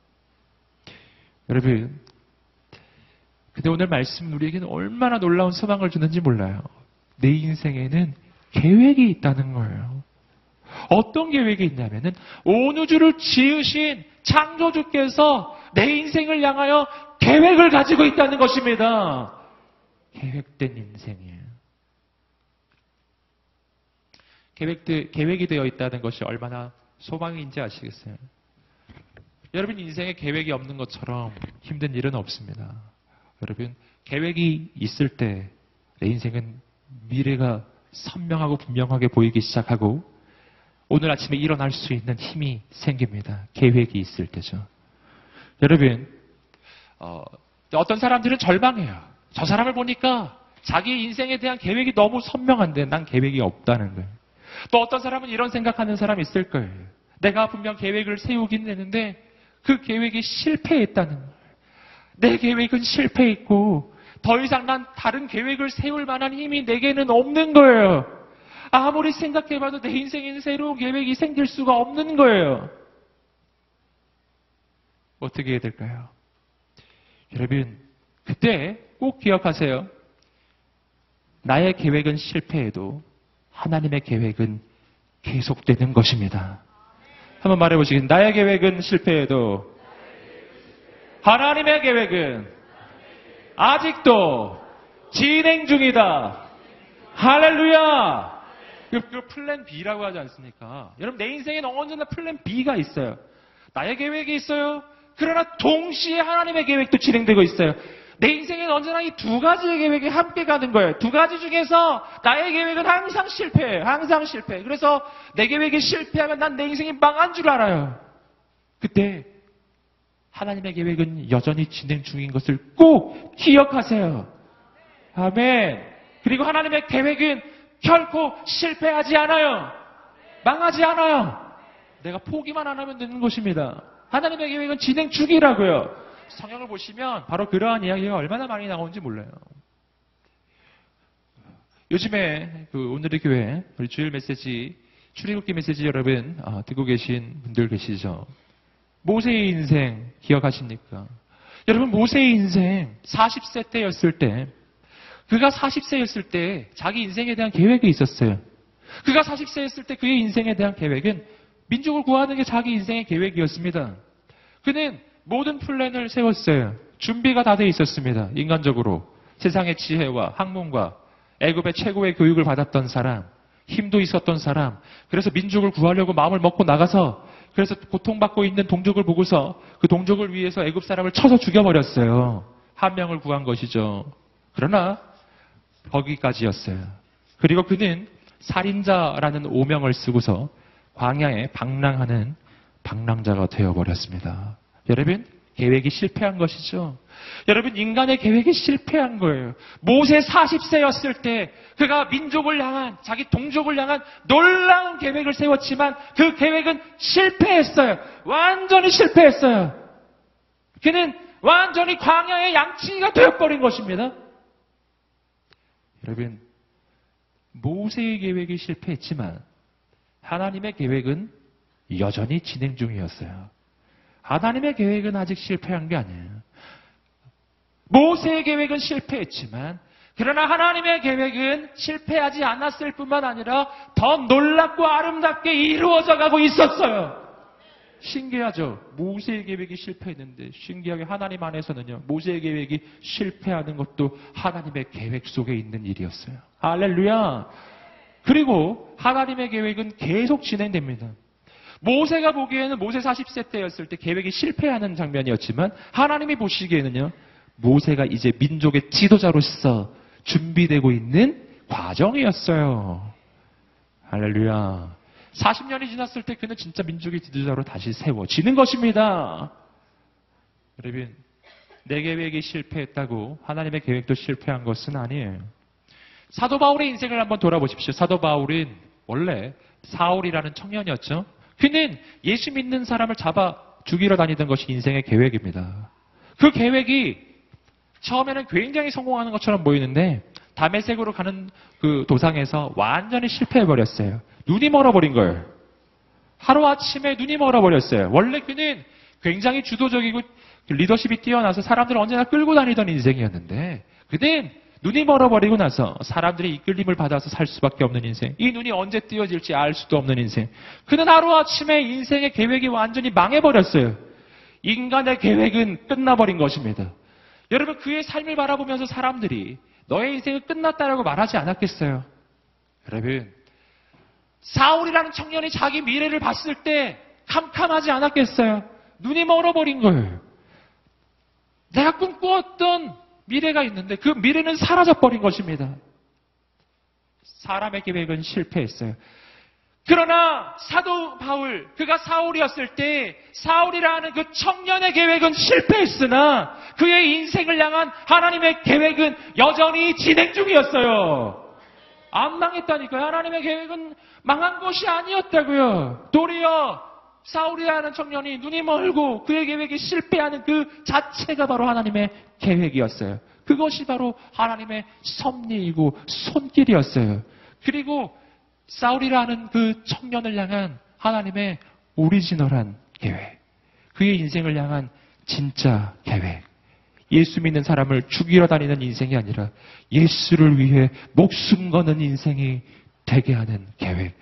여러분, 근데 오늘 말씀은 우리에게는 얼마나 놀라운 소망을 주는지 몰라요. 내 인생에는 계획이 있다는 거예요. 어떤 계획이 있냐면은 온 우주를 지으신 창조주께서 내 인생을 향하여 계획을 가지고 있다는 것입니다. 계획된 인생이에요. 계획되, 계획이 되어 있다는 것이 얼마나 소망인지 아시겠어요? 여러분 인생에 계획이 없는 것처럼 힘든 일은 없습니다. 여러분 계획이 있을 때 내 인생은 미래가 선명하고 분명하게 보이기 시작하고 오늘 아침에 일어날 수 있는 힘이 생깁니다. 계획이 있을 때죠. 여러분 어, 어떤 사람들은 절망해요. 저 사람을 보니까 자기 인생에 대한 계획이 너무 선명한데 난 계획이 없다는 거예요. 또 어떤 사람은 이런 생각하는 사람이 있을 거예요. 내가 분명 계획을 세우긴 했는데 그 계획이 실패했다는 거예요. 내 계획은 실패했고 더 이상 난 다른 계획을 세울 만한 힘이 내게는 없는 거예요. 아무리 생각해봐도 내 인생에는 새로운 계획이 생길 수가 없는 거예요. 어떻게 해야 될까요? 여러분 그때 꼭 기억하세요. 나의 계획은 실패해도 하나님의 계획은 계속되는 것입니다. 한번 말해보시겠습니다. 나의 계획은 실패해도 하나님의 계획은 아직도 진행 중이다. 할렐루야! 그 플랜 B라고 하지 않습니까? 여러분 내 인생에는 언제나 플랜 B가 있어요. 나의 계획이 있어요. 그러나 동시에 하나님의 계획도 진행되고 있어요. 내 인생에는 언제나 이 두 가지의 계획이 함께 가는 거예요. 두 가지 중에서 나의 계획은 항상 실패해요. 항상 실패해요. 그래서 내 계획이 실패하면 난 내 인생이 망한 줄 알아요. 그때 하나님의 계획은 여전히 진행 중인 것을 꼭 기억하세요. 아멘. 그리고 하나님의 계획은 결코 실패하지 않아요. 망하지 않아요. 내가 포기만 안 하면 되는 것입니다. 하나님의 계획은 진행 중이라고요. 성경을 보시면 바로 그러한 이야기가 얼마나 많이 나오는지 몰라요. 요즘에 그 오늘의 교회 우리 주일 메시지 출애굽기 메시지 여러분 어, 듣고 계신 분들 계시죠? 모세의 인생 기억하십니까? 여러분 모세의 인생 사십 세 때였을 때 그가 사십 세였을 때 자기 인생에 대한 계획이 있었어요. 그가 사십 세였을 때 그의 인생에 대한 계획은 민족을 구하는 게 자기 인생의 계획이었습니다. 그는 모든 플랜을 세웠어요. 준비가 다 돼 있었습니다. 인간적으로 세상의 지혜와 학문과 애굽의 최고의 교육을 받았던 사람, 힘도 있었던 사람, 그래서 민족을 구하려고 마음을 먹고 나가서 그래서 고통받고 있는 동족을 보고서 그 동족을 위해서 애굽 사람을 쳐서 죽여버렸어요. 한 명을 구한 것이죠. 그러나 거기까지였어요. 그리고 그는 살인자라는 오명을 쓰고서 광야에 방랑하는 방랑자가 되어버렸습니다. 여러분 계획이 실패한 것이죠. 여러분 인간의 계획이 실패한 거예요. 모세 사십 세였을 때 그가 민족을 향한 자기 동족을 향한 놀라운 계획을 세웠지만 그 계획은 실패했어요. 완전히 실패했어요. 그는 완전히 광야의 양치기가 되어버린 것입니다. 여러분 모세의 계획이 실패했지만 하나님의 계획은 여전히 진행 중이었어요. 하나님의 계획은 아직 실패한 게 아니에요. 모세의 계획은 실패했지만 그러나 하나님의 계획은 실패하지 않았을 뿐만 아니라 더 놀랍고 아름답게 이루어져 가고 있었어요. 신기하죠? 모세의 계획이 실패했는데 신기하게 하나님 안에서는요. 모세의 계획이 실패하는 것도 하나님의 계획 속에 있는 일이었어요. 할렐루야. 그리고 하나님의 계획은 계속 진행됩니다. 모세가 보기에는 모세 사십 세 때였을 때 계획이 실패하는 장면이었지만 하나님이 보시기에는요. 모세가 이제 민족의 지도자로서 준비되고 있는 과정이었어요. 할렐루야. 사십 년이 지났을 때 그는 진짜 민족의 지도자로 다시 세워지는 것입니다. 여러분, 내 계획이 실패했다고 하나님의 계획도 실패한 것은 아니에요. 사도 바울의 인생을 한번 돌아보십시오. 사도 바울은 원래 사울이라는 청년이었죠. 그는 예수 믿는 사람을 잡아 죽이러 다니던 것이 인생의 계획입니다. 그 계획이 처음에는 굉장히 성공하는 것처럼 보이는데 다메섹으로 가는 그 도상에서 완전히 실패해버렸어요. 눈이 멀어버린 거예요. 하루아침에 눈이 멀어버렸어요. 원래 그는 굉장히 주도적이고 리더십이 뛰어나서 사람들을 언제나 끌고 다니던 인생이었는데 그는 눈이 멀어버리고 나서 사람들의 이끌림을 받아서 살 수밖에 없는 인생. 이 눈이 언제 띄어질지 알 수도 없는 인생. 그는 하루아침에 인생의 계획이 완전히 망해버렸어요. 인간의 계획은 끝나버린 것입니다. 여러분, 그의 삶을 바라보면서 사람들이 너의 인생은 끝났다라고 말하지 않았겠어요? 여러분, 사울이라는 청년이 자기 미래를 봤을 때 캄캄하지 않았겠어요? 눈이 멀어버린 거예요. 내가 꿈꾸었던 미래가 있는데 그 미래는 사라져버린 것입니다. 사람의 계획은 실패했어요. 그러나 사도 바울, 그가 사울이었을 때 사울이라는 그 청년의 계획은 실패했으나 그의 인생을 향한 하나님의 계획은 여전히 진행 중이었어요. 안 망했다니까요. 하나님의 계획은 망한 것이 아니었다고요. 도리어 사울이라는 청년이 눈이 멀고 그의 계획이 실패하는 그 자체가 바로 하나님의 계획이었어요. 그것이 바로 하나님의 섭리이고 손길이었어요. 그리고 사울이라는 그 청년을 향한 하나님의 오리지널한 계획, 그의 인생을 향한 진짜 계획, 예수 믿는 사람을 죽이러 다니는 인생이 아니라 예수를 위해 목숨 거는 인생이 되게 하는 계획,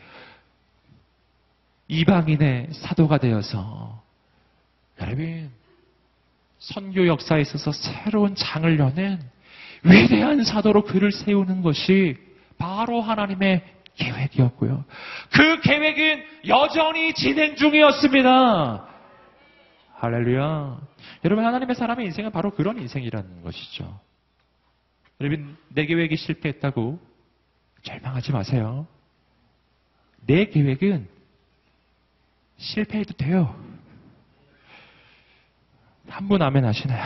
이방인의 사도가 되어서 여러분 선교 역사에 있어서 새로운 장을 여는 위대한 사도로 그를 세우는 것이 바로 하나님의 계획이었고요. 그 계획은 여전히 진행 중이었습니다. 할렐루야. 여러분, 하나님의 사람의 인생은 바로 그런 인생이라는 것이죠. 여러분, 내 계획이 실패했다고 절망하지 마세요. 내 계획은 실패해도 돼요. 한 분 아멘 하시나요?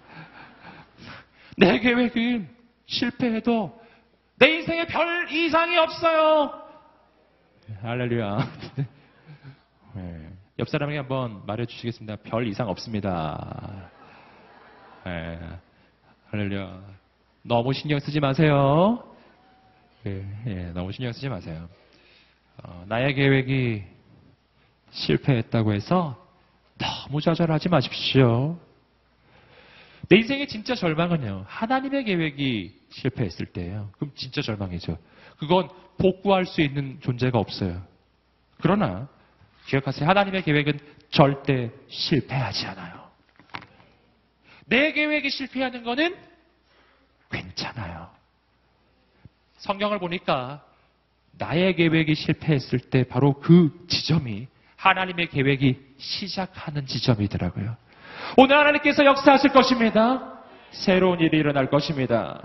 내 계획은 실패해도 내 인생에 별 이상이 없어요. 할렐루야. 네. 옆 사람에게 한번 말해주시겠습니다. 별 이상 없습니다. 네. 할렐루야. 너무 신경 쓰지 마세요. 네. 네. 너무 신경 쓰지 마세요. 어, 나의 계획이 실패했다고 해서 너무 좌절하지 마십시오. 내 인생의 진짜 절망은요, 하나님의 계획이 실패했을 때예요. 그럼 진짜 절망이죠. 그건 복구할 수 있는 존재가 없어요. 그러나 기억하세요. 하나님의 계획은 절대 실패하지 않아요. 내 계획이 실패하는 거는 괜찮아요. 성경을 보니까 나의 계획이 실패했을 때 바로 그 지점이 하나님의 계획이 시작하는 지점이더라고요. 오늘 하나님께서 역사하실 것입니다. 새로운 일이 일어날 것입니다.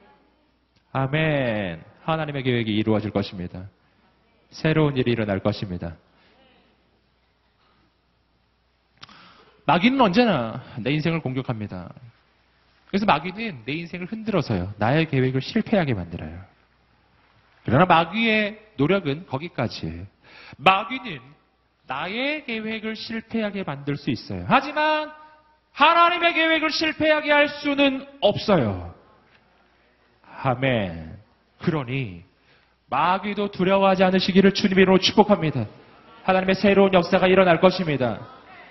아멘. 하나님의 계획이 이루어질 것입니다. 새로운 일이 일어날 것입니다. 마귀는 언제나 내 인생을 공격합니다. 그래서 마귀는 내 인생을 흔들어서요, 나의 계획을 실패하게 만들어요. 그러나 마귀의 노력은 거기까지예요. 마귀는 나의 계획을 실패하게 만들 수 있어요. 하지만 하나님의 계획을 실패하게 할 수는 없어요. 아멘. 그러니 마귀도 두려워하지 않으시기를 주님으로 축복합니다. 하나님의 새로운 역사가 일어날 것입니다.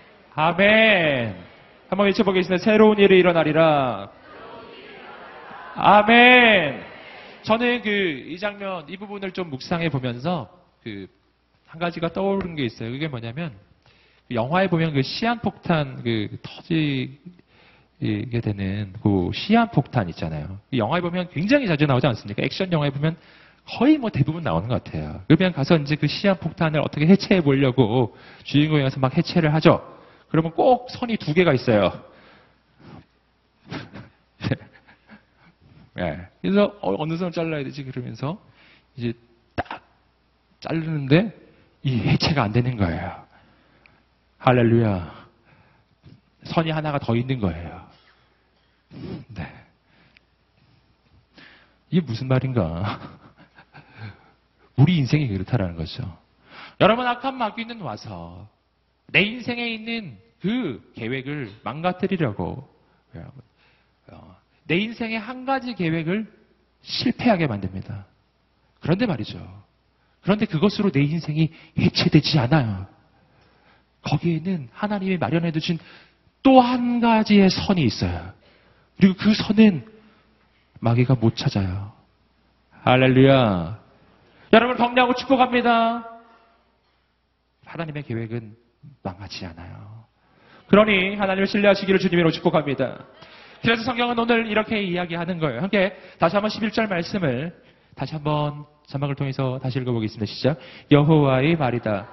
아멘. 한번 외쳐보겠습니다. 새로운 일이 일어나리라. 아멘. 저는 그 이 장면 이 부분을 좀 묵상해 보면서 그 한 가지가 떠오르는 게 있어요. 그게 뭐냐면 영화에 보면 그 시한폭탄 그 터지게 되는 그 시한폭탄 있잖아요. 이 영화에 보면 굉장히 자주 나오지 않습니까? 액션 영화에 보면 거의 뭐 대부분 나오는 것 같아요. 그러면 가서 이제 그 시한폭탄을 어떻게 해체해 보려고 주인공이 가서 막 해체를 하죠. 그러면 꼭 선이 두 개가 있어요. 네. 그래서 어, 어느 선 잘라야 되지 그러면서 이제 딱 자르는데 이 해체가 안 되는 거예요. 할렐루야. 선이 하나가 더 있는 거예요. 네. 이게 무슨 말인가? 우리 인생이 그렇다라는 거죠. 여러분, 악한 마귀는 와서 내 인생에 있는 그 계획을 망가뜨리려고 내 인생의 한 가지 계획을 실패하게 만듭니다. 그런데 말이죠. 그런데 그것으로 내 인생이 해체되지 않아요. 거기에는 하나님이 마련해 두신 또 한 가지의 선이 있어요. 그리고 그 선은 마귀가 못 찾아요. 할렐루야. 여러분 격려하고 축복합니다. 하나님의 계획은 망하지 않아요. 그러니 하나님을 신뢰하시기를 주님으로 축복합니다. 그래서 성경은 오늘 이렇게 이야기하는 거예요. 함께 다시 한번 십일 절 말씀을 다시 한번 자막을 통해서 다시 읽어보겠습니다. 시작. 여호와의 말이다.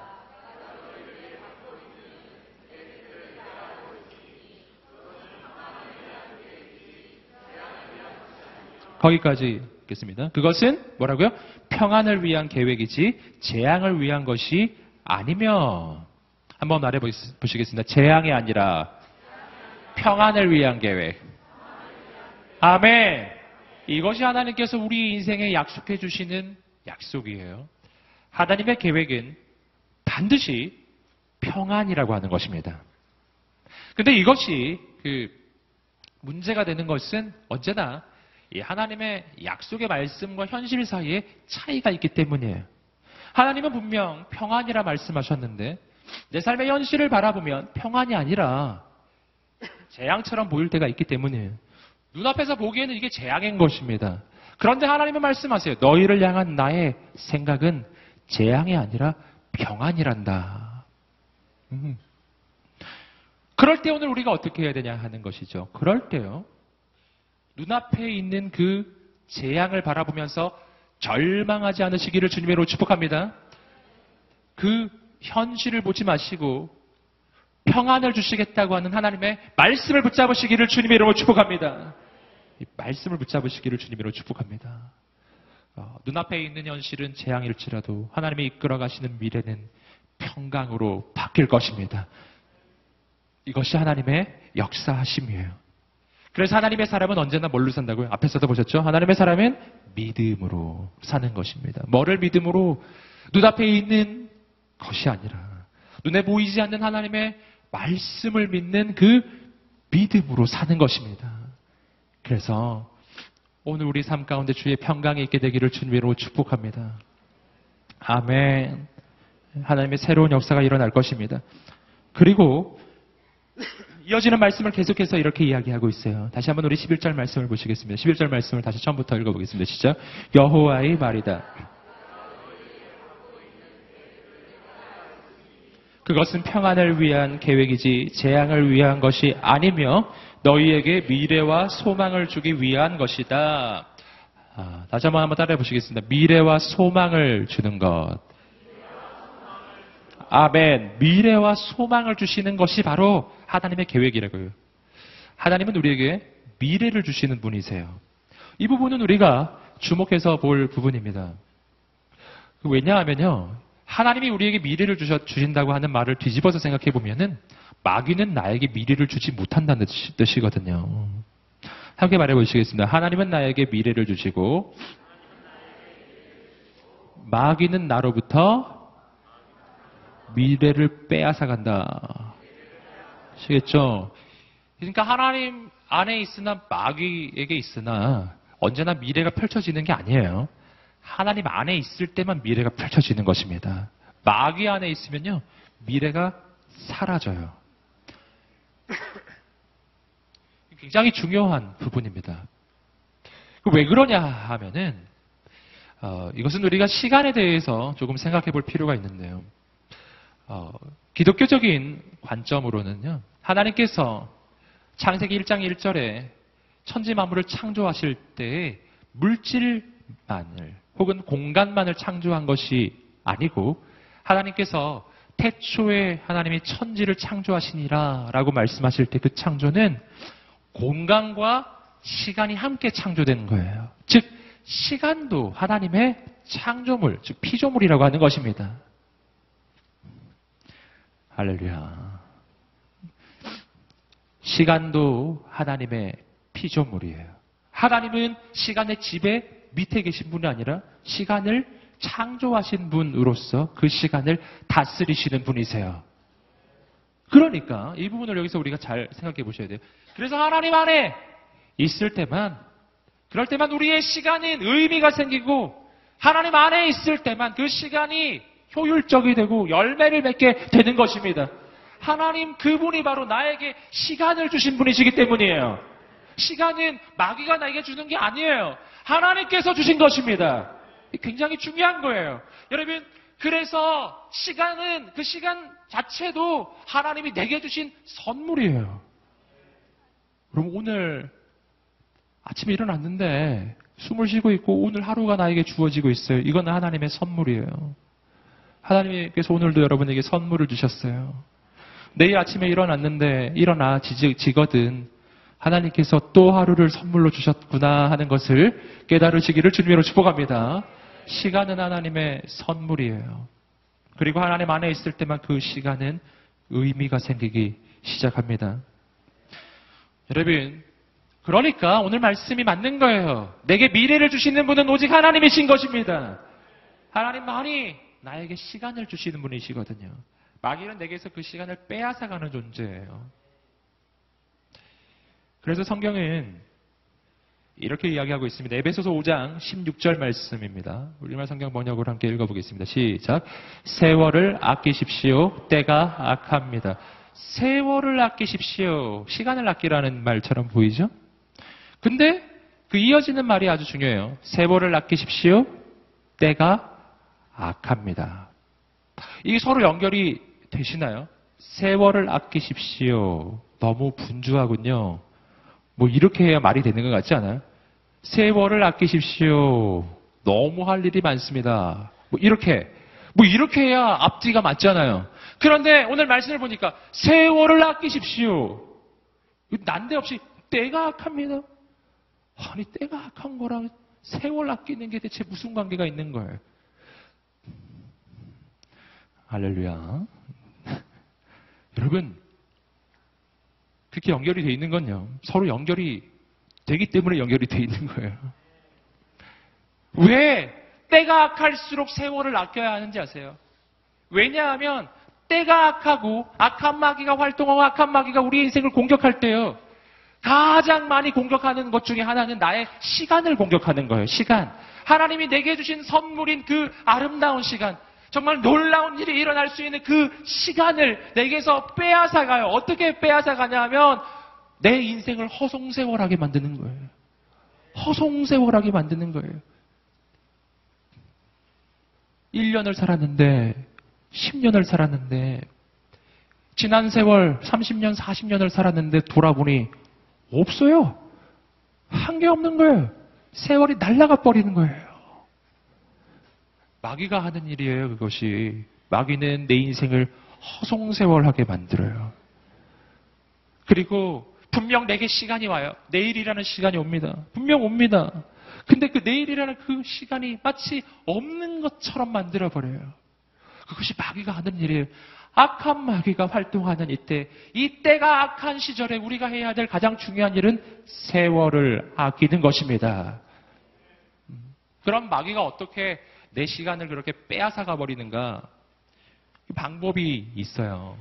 거기까지 읽겠습니다. 그것은 뭐라고요? 평안을 위한 계획이지 재앙을 위한 것이 아니며, 한번 말해보시겠습니다. 재앙이 아니라 평안을 위한 계획. 아멘. 이것이 하나님께서 우리 인생에 약속해 주시는 약속이에요. 하나님의 계획은 반드시 평안이라고 하는 것입니다. 근데 이것이 그 문제가 되는 것은 언제나 이 하나님의 약속의 말씀과 현실 사이에 차이가 있기 때문이에요. 하나님은 분명 평안이라 말씀하셨는데 내 삶의 현실을 바라보면 평안이 아니라 재앙처럼 보일 때가 있기 때문이에요. 눈앞에서 보기에는 이게 재앙인 것입니다. 그런데 하나님은 말씀하세요. 너희를 향한 나의 생각은 재앙이 아니라 평안이란다. 음. 그럴 때 오늘 우리가 어떻게 해야 되냐 하는 것이죠. 그럴 때요. 눈앞에 있는 그 재앙을 바라보면서 절망하지 않으시기를 주님으로 축복합니다. 그 현실을 보지 마시고 평안을 주시겠다고 하는 하나님의 말씀을 붙잡으시기를 주님의 이름으로 축복합니다. 이 말씀을 붙잡으시기를 주님의 이름으로 축복합니다. 어, 눈앞에 있는 현실은 재앙일지라도 하나님이 이끌어 가시는 미래는 평강으로 바뀔 것입니다. 이것이 하나님의 역사하심이에요. 그래서 하나님의 사람은 언제나 뭘로 산다고요? 앞에서도 보셨죠? 하나님의 사람은 믿음으로 사는 것입니다. 뭐를 믿음으로? 눈앞에 있는 것이 아니라 눈에 보이지 않는 하나님의 말씀을 믿는 그 믿음으로 사는 것입니다. 그래서 오늘 우리 삶 가운데 주의 평강이 있게 되기를 주님으로 축복합니다. 아멘. 하나님의 새로운 역사가 일어날 것입니다. 그리고 이어지는 말씀을 계속해서 이렇게 이야기하고 있어요. 다시 한번 우리 십일 절 말씀을 보시겠습니다. 십일 절 말씀을 다시 처음부터 읽어보겠습니다. 시작. 여호와의 말이다. 그것은 평안을 위한 계획이지 재앙을 위한 것이 아니며 너희에게 미래와 소망을 주기 위한 것이다. 아, 다시 한번 한번 따라해 보시겠습니다. 미래와 소망을 주는 것. 아멘. 미래와 소망을 주시는 것이 바로 하나님의 계획이라고요. 하나님은 우리에게 미래를 주시는 분이세요. 이 부분은 우리가 주목해서 볼 부분입니다. 왜냐하면요. 하나님이 우리에게 미래를 주셔, 주신다고 하는 말을 뒤집어서 생각해 보면은 마귀는 나에게 미래를 주지 못한다는 뜻이거든요. 함께 말해 보시겠습니다. 하나님은 나에게 미래를 주시고 마귀는 나로부터 미래를 빼앗아 간다. 아시겠죠? 그러니까 하나님 안에 있으나 마귀에게 있으나 언제나 미래가 펼쳐지는 게 아니에요. 하나님 안에 있을 때만 미래가 펼쳐지는 것입니다. 마귀 안에 있으면요, 미래가 사라져요. 굉장히 중요한 부분입니다. 그 왜 그러냐 하면은 어, 이것은 우리가 시간에 대해서 조금 생각해 볼 필요가 있는데요. 어, 기독교적인 관점으로는요. 하나님께서 창세기 일 장 일 절에 천지 만물을 창조하실 때에 물질만을 혹은 공간만을 창조한 것이 아니고 하나님께서 태초에 하나님이 천지를 창조하시니라 라고 말씀하실 때 그 창조는 공간과 시간이 함께 창조된 거예요. 즉 시간도 하나님의 창조물, 즉 피조물이라고 하는 것입니다. 할렐루야. 시간도 하나님의 피조물이에요. 하나님은 시간의 지배 밑에 계신 분이 아니라 시간을 창조하신 분으로서 그 시간을 다스리시는 분이세요. 그러니까 이 부분을 여기서 우리가 잘 생각해 보셔야 돼요. 그래서 하나님 안에 있을 때만, 그럴 때만 우리의 시간은 의미가 생기고 하나님 안에 있을 때만 그 시간이 효율적이 되고 열매를 맺게 되는 것입니다. 하나님 그분이 바로 나에게 시간을 주신 분이시기 때문이에요. 시간은 마귀가 나에게 주는 게 아니에요. 하나님께서 주신 것입니다. 굉장히 중요한 거예요. 여러분, 그래서 시간은, 그 시간 자체도 하나님이 내게 주신 선물이에요. 그럼 오늘 아침에 일어났는데 숨을 쉬고 있고 오늘 하루가 나에게 주어지고 있어요. 이건 하나님의 선물이에요. 하나님께서 오늘도 여러분에게 선물을 주셨어요. 내일 아침에 일어났는데 일어나 지거든 하나님께서 또 하루를 선물로 주셨구나 하는 것을 깨달으시기를 주님으로 축복합니다. 시간은 하나님의 선물이에요. 그리고 하나님 안에 있을 때만 그 시간은 의미가 생기기 시작합니다. 여러분, 그러니까 오늘 말씀이 맞는 거예요. 내게 미래를 주시는 분은 오직 하나님이신 것입니다. 하나님만이 나에게 시간을 주시는 분이시거든요. 마귀는 내게서 그 시간을 빼앗아가는 존재예요. 그래서 성경은 이렇게 이야기하고 있습니다. 에베소서 오 장 십육 절 말씀입니다. 우리말 성경 번역으로 함께 읽어보겠습니다. 시작. 세월을 아끼십시오. 때가 악합니다. 세월을 아끼십시오. 시간을 아끼라는 말처럼 보이죠? 근데 그 이어지는 말이 아주 중요해요. 세월을 아끼십시오. 때가 악합니다. 이게 서로 연결이 되시나요? 세월을 아끼십시오. 너무 분주하군요. 뭐 이렇게 해야 말이 되는 것 같지 않아요? 세월을 아끼십시오. 너무 할 일이 많습니다. 뭐 이렇게 뭐 이렇게 해야 앞뒤가 맞잖아요. 그런데 오늘 말씀을 보니까 세월을 아끼십시오. 난데없이 때가 악합니다. 아니 때가 악한 거랑 세월 아끼는 게 대체 무슨 관계가 있는 거예요? 할렐루야. 여러분, 그렇게 연결이 돼 있는 건요. 서로 연결이 되기 때문에 연결이 돼 있는 거예요. 왜 때가 악할수록 세월을 아껴야 하는지 아세요? 왜냐하면 때가 악하고 악한 마귀가 활동하고 악한 마귀가 우리의 인생을 공격할 때요. 가장 많이 공격하는 것 중에 하나는 나의 시간을 공격하는 거예요. 시간. 하나님이 내게 주신 선물인 그 아름다운 시간. 정말 놀라운 일이 일어날 수 있는 그 시간을 내게서 빼앗아가요. 어떻게 빼앗아가냐 하면 내 인생을 허송세월하게 만드는 거예요. 허송세월하게 만드는 거예요. 일 년을 살았는데 십 년을 살았는데 지난 세월 삼십 년, 사십 년을 살았는데 돌아보니 없어요. 한 게 없는 거예요. 세월이 날아가 버리는 거예요. 마귀가 하는 일이에요, 그것이. 마귀는 내 인생을 허송세월하게 만들어요. 그리고 분명 내게 시간이 와요. 내일이라는 시간이 옵니다. 분명 옵니다. 근데 그 내일이라는 그 시간이 마치 없는 것처럼 만들어버려요. 그것이 마귀가 하는 일이에요. 악한 마귀가 활동하는 이때, 이때가 악한 시절에 우리가 해야 될 가장 중요한 일은 세월을 아끼는 것입니다. 그럼 마귀가 어떻게 내 시간을 그렇게 빼앗아가 버리는가? 방법이 있어요.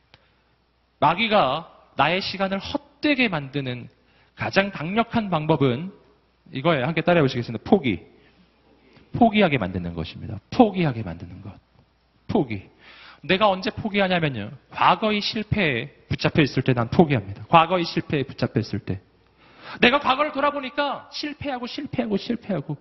마귀가 나의 시간을 헛되게 만드는 가장 강력한 방법은 이거예요. 함께 따라해 보시겠습니다. 포기. 포기하게 만드는 것입니다. 포기하게 만드는 것. 포기. 내가 언제 포기하냐면요. 과거의 실패에 붙잡혀 있을 때 난 포기합니다. 과거의 실패에 붙잡혀 있을 때. 내가 과거를 돌아보니까 실패하고 실패하고 실패하고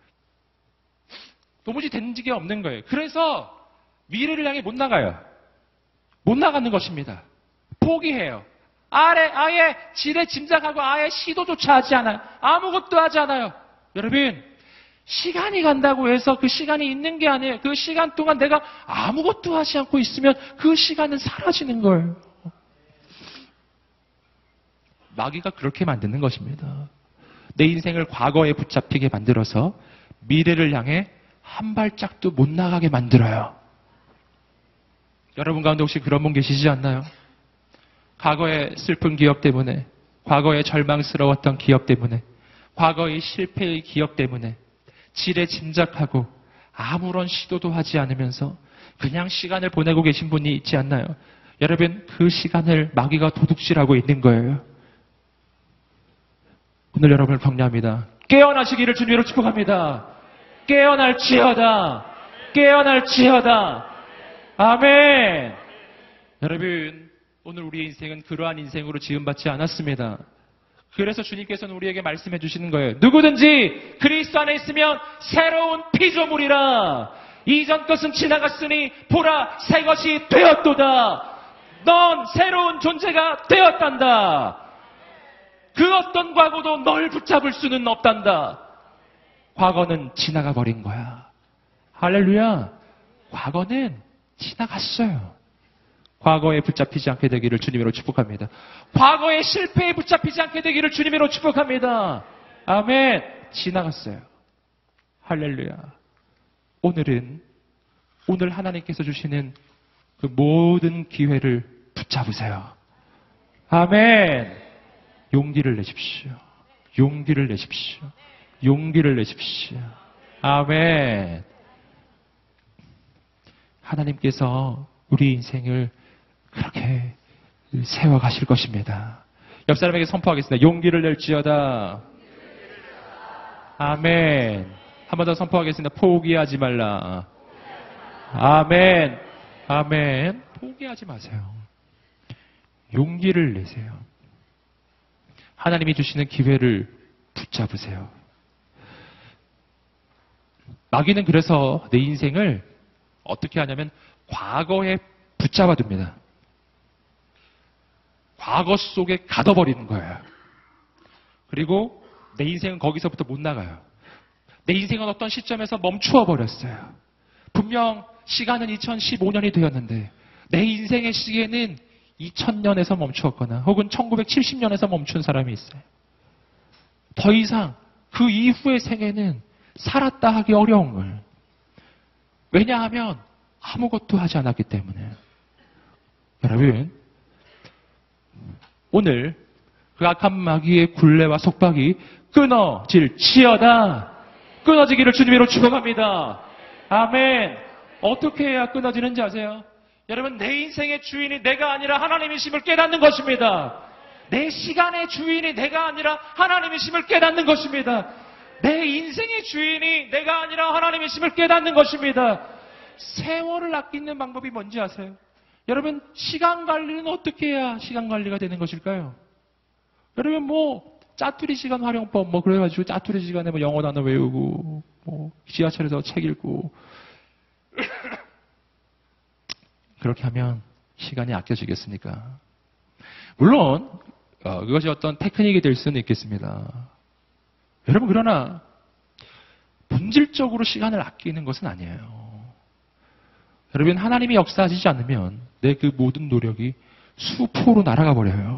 도무지 된 적이 없는 거예요. 그래서 미래를 향해 못 나가요. 못 나가는 것입니다. 포기해요. 아래, 아예 지레 짐작하고 아예 시도조차 하지 않아요. 아무것도 하지 않아요. 여러분, 시간이 간다고 해서 그 시간이 있는 게 아니에요. 그 시간 동안 내가 아무것도 하지 않고 있으면 그 시간은 사라지는 거예요. 마귀가 그렇게 만드는 것입니다. 내 인생을 과거에 붙잡히게 만들어서 미래를 향해 한 발짝도 못 나가게 만들어요. 여러분 가운데 혹시 그런 분 계시지 않나요? 과거의 슬픈 기억 때문에, 과거의 절망스러웠던 기억 때문에, 과거의 실패의 기억 때문에 지레 짐작하고 아무런 시도도 하지 않으면서 그냥 시간을 보내고 계신 분이 있지 않나요? 여러분, 그 시간을 마귀가 도둑질하고 있는 거예요. 오늘 여러분을 격려합니다. 깨어나시기를 주님으로 축복합니다. 깨어날지어다. 깨어날지어다. 아멘. 여러분, 오늘 우리의 인생은 그러한 인생으로 지음받지 않았습니다. 그래서 주님께서는 우리에게 말씀해 주시는 거예요. 누구든지 그리스도 안에 있으면 새로운 피조물이라. 이전 것은 지나갔으니 보라 새 것이 되었도다. 넌 새로운 존재가 되었단다. 그 어떤 과거도 널 붙잡을 수는 없단다. 과거는 지나가 버린 거야. 할렐루야. 과거는 지나갔어요. 과거에 붙잡히지 않게 되기를 주님으로 축복합니다. 과거의 실패에 붙잡히지 않게 되기를 주님으로 축복합니다. 아멘. 지나갔어요. 할렐루야. 오늘은 오늘 하나님께서 주시는 그 모든 기회를 붙잡으세요. 아멘. 용기를 내십시오. 용기를 내십시오. 용기를 내십시오. 아멘. 하나님께서 우리 인생을 그렇게 세워가실 것입니다. 옆 사람에게 선포하겠습니다. 용기를 낼지어다. 아멘. 한 번 더 선포하겠습니다. 포기하지 말라. 아멘. 아멘. 포기하지 마세요. 용기를 내세요. 하나님이 주시는 기회를 붙잡으세요. 마귀는 그래서 내 인생을 어떻게 하냐면 과거에 붙잡아둡니다. 과거 속에 가둬버리는 거예요. 그리고 내 인생은 거기서부터 못 나가요. 내 인생은 어떤 시점에서 멈추어 버렸어요. 분명 시간은 이천십오 년이 되었는데 내 인생의 시계는 이천 년에서 멈추었거나 혹은 천구백칠십 년에서 멈춘 사람이 있어요. 더 이상 그 이후의 생애는 살았다 하기 어려운 거예요. 왜냐하면 아무것도 하지 않았기 때문에. 여러분, 오늘 그 악한 마귀의 굴레와 속박이 끊어질지어다. 끊어지기를 주님으로 축복합니다. 아멘. 어떻게 해야 끊어지는지 아세요? 여러분, 내 인생의 주인이 내가 아니라 하나님이심을 깨닫는 것입니다. 내 시간의 주인이 내가 아니라 하나님이심을 깨닫는 것입니다. 내 인생의 주인이 내가 아니라 하나님이심을 깨닫는 것입니다. 세월을 아끼는 방법이 뭔지 아세요? 여러분, 시간 관리는 어떻게 해야 시간 관리가 되는 것일까요? 여러분, 뭐 짜투리 시간 활용법 뭐 그래가지고 짜투리 시간에 뭐 영어 단어 외우고 뭐 지하철에서 책 읽고 그렇게 하면 시간이 아껴지겠습니까? 물론 어, 그것이 어떤 테크닉이 될 수는 있겠습니다. 여러분, 그러나 본질적으로 시간을 아끼는 것은 아니에요. 여러분, 하나님이 역사하시지 않으면 내 그 모든 노력이 수포로 날아가 버려요.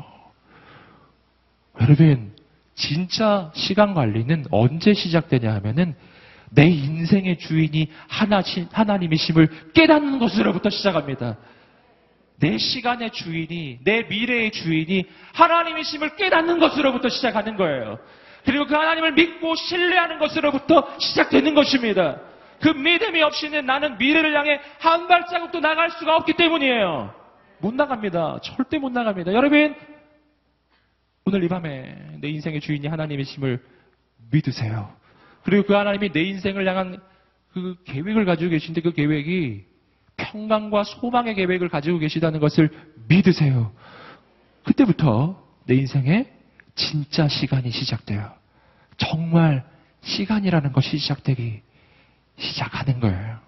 여러분, 진짜 시간 관리는 언제 시작되냐 하면은 내 인생의 주인이 하나, 하나님이심을 깨닫는 것으로부터 시작합니다. 내 시간의 주인이, 내 미래의 주인이 하나님이심을 깨닫는 것으로부터 시작하는 거예요. 그리고 그 하나님을 믿고 신뢰하는 것으로부터 시작되는 것입니다. 그 믿음이 없이는 나는 미래를 향해 한 발자국도 나갈 수가 없기 때문이에요. 못 나갑니다. 절대 못 나갑니다. 여러분, 오늘 이 밤에 내 인생의 주인이 하나님이심을 믿으세요. 그리고 그 하나님이 내 인생을 향한 그 계획을 가지고 계신데 그 계획이 평강과 소망의 계획을 가지고 계시다는 것을 믿으세요. 그때부터 내 인생에 진짜 시간이 시작돼요. 정말 시간이라는 것이 시작되기 시작하는 거예요.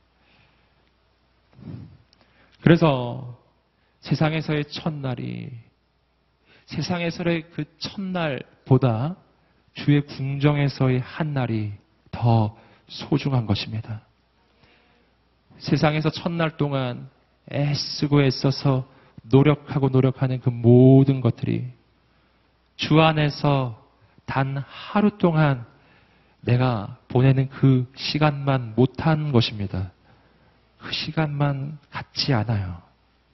그래서 세상에서의 첫날이 세상에서의 그 첫날보다 주의 궁정에서의 한 날이 더 소중한 것입니다. 세상에서 첫날 동안 애쓰고 애써서 노력하고 노력하는 그 모든 것들이 주 안에서 단 하루 동안 내가 보내는 그 시간만 못한 것입니다. 그 시간만 같지 않아요.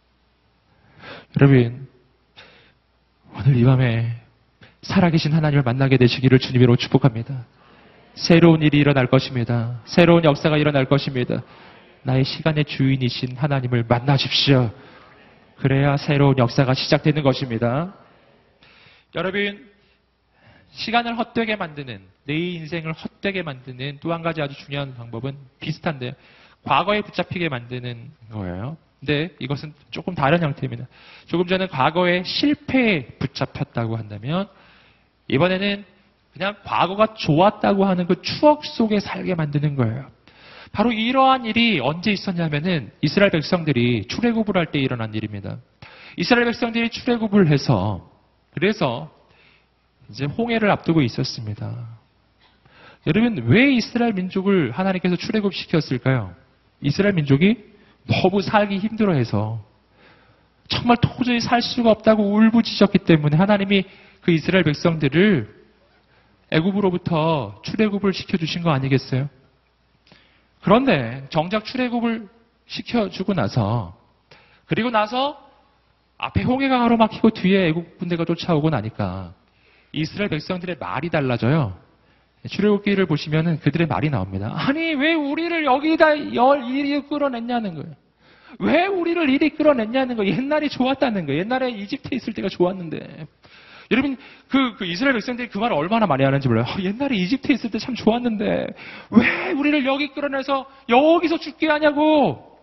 여러분, 오늘 이 밤에 살아계신 하나님을 만나게 되시기를 주님으로 축복합니다. 새로운 일이 일어날 것입니다. 새로운 역사가 일어날 것입니다. 나의 시간의 주인이신 하나님을 만나십시오. 그래야 새로운 역사가 시작되는 것입니다. 여러분, 시간을 헛되게 만드는, 내 인생을 헛되게 만드는 또 한 가지 아주 중요한 방법은 비슷한데요. 과거에 붙잡히게 만드는 거예요. 근데 이것은 조금 다른 형태입니다. 조금 전에 과거의 실패에 붙잡혔다고 한다면 이번에는 그냥 과거가 좋았다고 하는 그 추억 속에 살게 만드는 거예요. 바로 이러한 일이 언제 있었냐면은 이스라엘 백성들이 출애굽을 할 때 일어난 일입니다. 이스라엘 백성들이 출애굽을 해서 그래서 이제 홍해를 앞두고 있었습니다. 여러분, 왜 이스라엘 민족을 하나님께서 출애굽시켰을까요? 이스라엘 민족이 너무 살기 힘들어해서 정말 도저히 살 수가 없다고 울부짖었기 때문에 하나님이 그 이스라엘 백성들을 애굽으로부터 출애굽을 시켜주신 거 아니겠어요? 그런데 정작 출애굽을 시켜주고 나서 그리고 나서 앞에 홍해가 가로막히고 뒤에 애국 군대가 쫓아오고 나니까 이스라엘 백성들의 말이 달라져요. 출애굽기를 보시면은 그들의 말이 나옵니다. 아니, 왜 우리를 여기다 열 이리 끌어냈냐는 거예요. 왜 우리를 이리 끌어냈냐는 거예요. 옛날이 좋았다는 거예요. 옛날에 이집트에 있을 때가 좋았는데. 여러분, 그, 그 이스라엘 백성들이 그 말을 얼마나 많이 하는지 몰라요. 아, 옛날에 이집트에 있을 때 참 좋았는데 왜 우리를 여기 끌어내서 여기서 죽게 하냐고.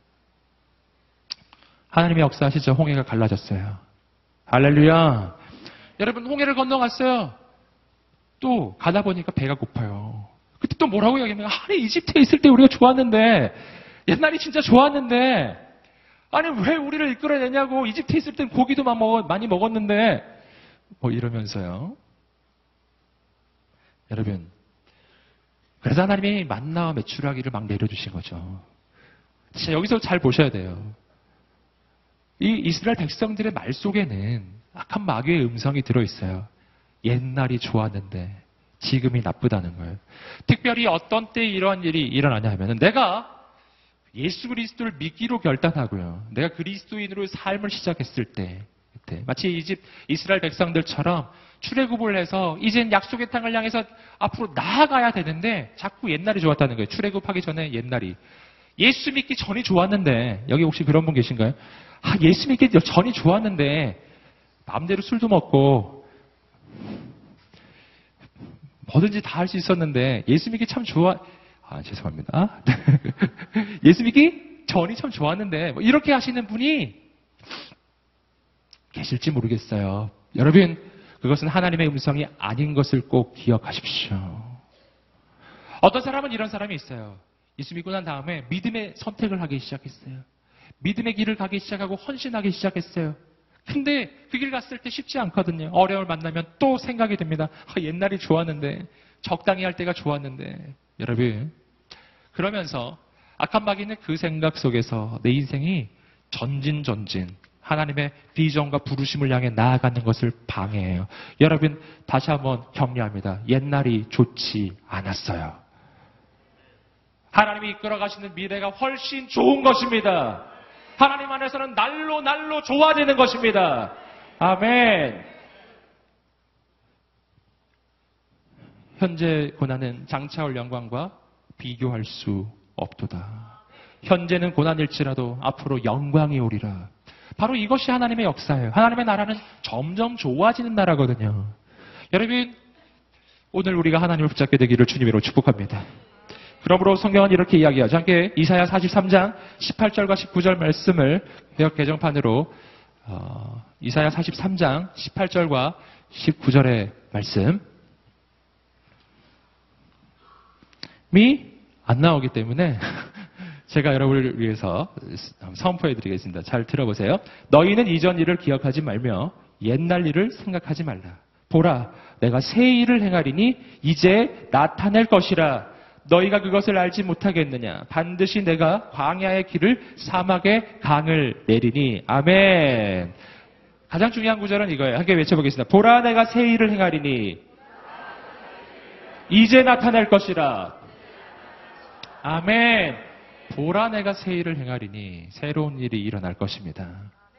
하나님의 역사하시죠. 홍해가 갈라졌어요. 할렐루야. 여러분, 홍해를 건너갔어요. 또 가다 보니까 배가 고파요. 그때 또 뭐라고 이야기하면, 아니 이집트에 있을 때 우리가 좋았는데, 옛날이 진짜 좋았는데, 아니 왜 우리를 이끌어내냐고. 이집트에 있을 땐 고기도 많이 먹었는데, 뭐 이러면서요. 여러분, 그래서 하나님이 만나와 메추라기를 막 내려주신 거죠. 진짜 여기서 잘 보셔야 돼요. 이 이스라엘 백성들의 말 속에는 악한 마귀의 음성이 들어있어요. 옛날이 좋았는데 지금이 나쁘다는 거예요. 특별히 어떤 때 이러한 일이 일어나냐 하면은 내가 예수 그리스도를 믿기로 결단하고요. 내가 그리스도인으로 삶을 시작했을 때, 그때 마치 이집 이스라엘 백성들처럼 출애굽을 해서 이젠 약속의 땅을 향해서 앞으로 나아가야 되는데 자꾸 옛날이 좋았다는 거예요. 출애굽하기 전에 옛날이. 예수 믿기 전이 좋았는데, 여기 혹시 그런 분 계신가요? 아, 예수 믿기 전이 좋았는데 마음대로 술도 먹고 뭐든지 다 할 수 있었는데 예수 믿기 참 좋아. 아, 죄송합니다. 예수 믿기 전이 참 좋았는데 뭐 이렇게 하시는 분이 계실지 모르겠어요. 여러분, 그것은 하나님의 음성이 아닌 것을 꼭 기억하십시오. 어떤 사람은 이런 사람이 있어요. 예수 믿고 난 다음에 믿음의 선택을 하기 시작했어요. 믿음의 길을 가기 시작하고 헌신하기 시작했어요. 근데 그 길 갔을 때 쉽지 않거든요. 어려움을 만나면 또 생각이 듭니다. 아, 옛날이 좋았는데, 적당히 할 때가 좋았는데. 여러분, 그러면서 악한 마귀는 그 생각 속에서 내 인생이 전진 전진 하나님의 비전과 부르심을 향해 나아가는 것을 방해해요. 여러분, 다시 한번 격려합니다. 옛날이 좋지 않았어요. 하나님이 이끌어가시는 미래가 훨씬 좋은 것입니다. 하나님 안에서는 날로 날로 좋아지는 것입니다. 아멘. 현재 고난은 장차올 영광과 비교할 수 없도다. 현재는 고난일지라도 앞으로 영광이 오리라. 바로 이것이 하나님의 역사예요. 하나님의 나라는 점점 좋아지는 나라거든요. 여러분, 오늘 우리가 하나님을 붙잡게 되기를 주님으로 축복합니다. 그러므로 성경은 이렇게 이야기하죠. 함께 이사야 사십삼 장 십팔 절과 십구 절 말씀을 개역 개정판으로 어, 이사야 사십삼 장 십팔 절과 십구 절의 말씀. 미 안 나오기 때문에 제가 여러분을 위해서 선포해 드리겠습니다. 잘 들어보세요. 너희는 이전 일을 기억하지 말며 옛날 일을 생각하지 말라. 보라, 내가 새 일을 행하리니 이제 나타낼 것이라. 너희가 그것을 알지 못하겠느냐. 반드시 내가 광야의 길을 사막의 강을 내리니. 아멘. 가장 중요한 구절은 이거예요. 함께 외쳐보겠습니다. 보라, 내가 새 일을 행하리니 이제 나타낼 것이라. 아멘. 보라, 내가 새 일을 행하리니 새로운 일이 일어날 것입니다.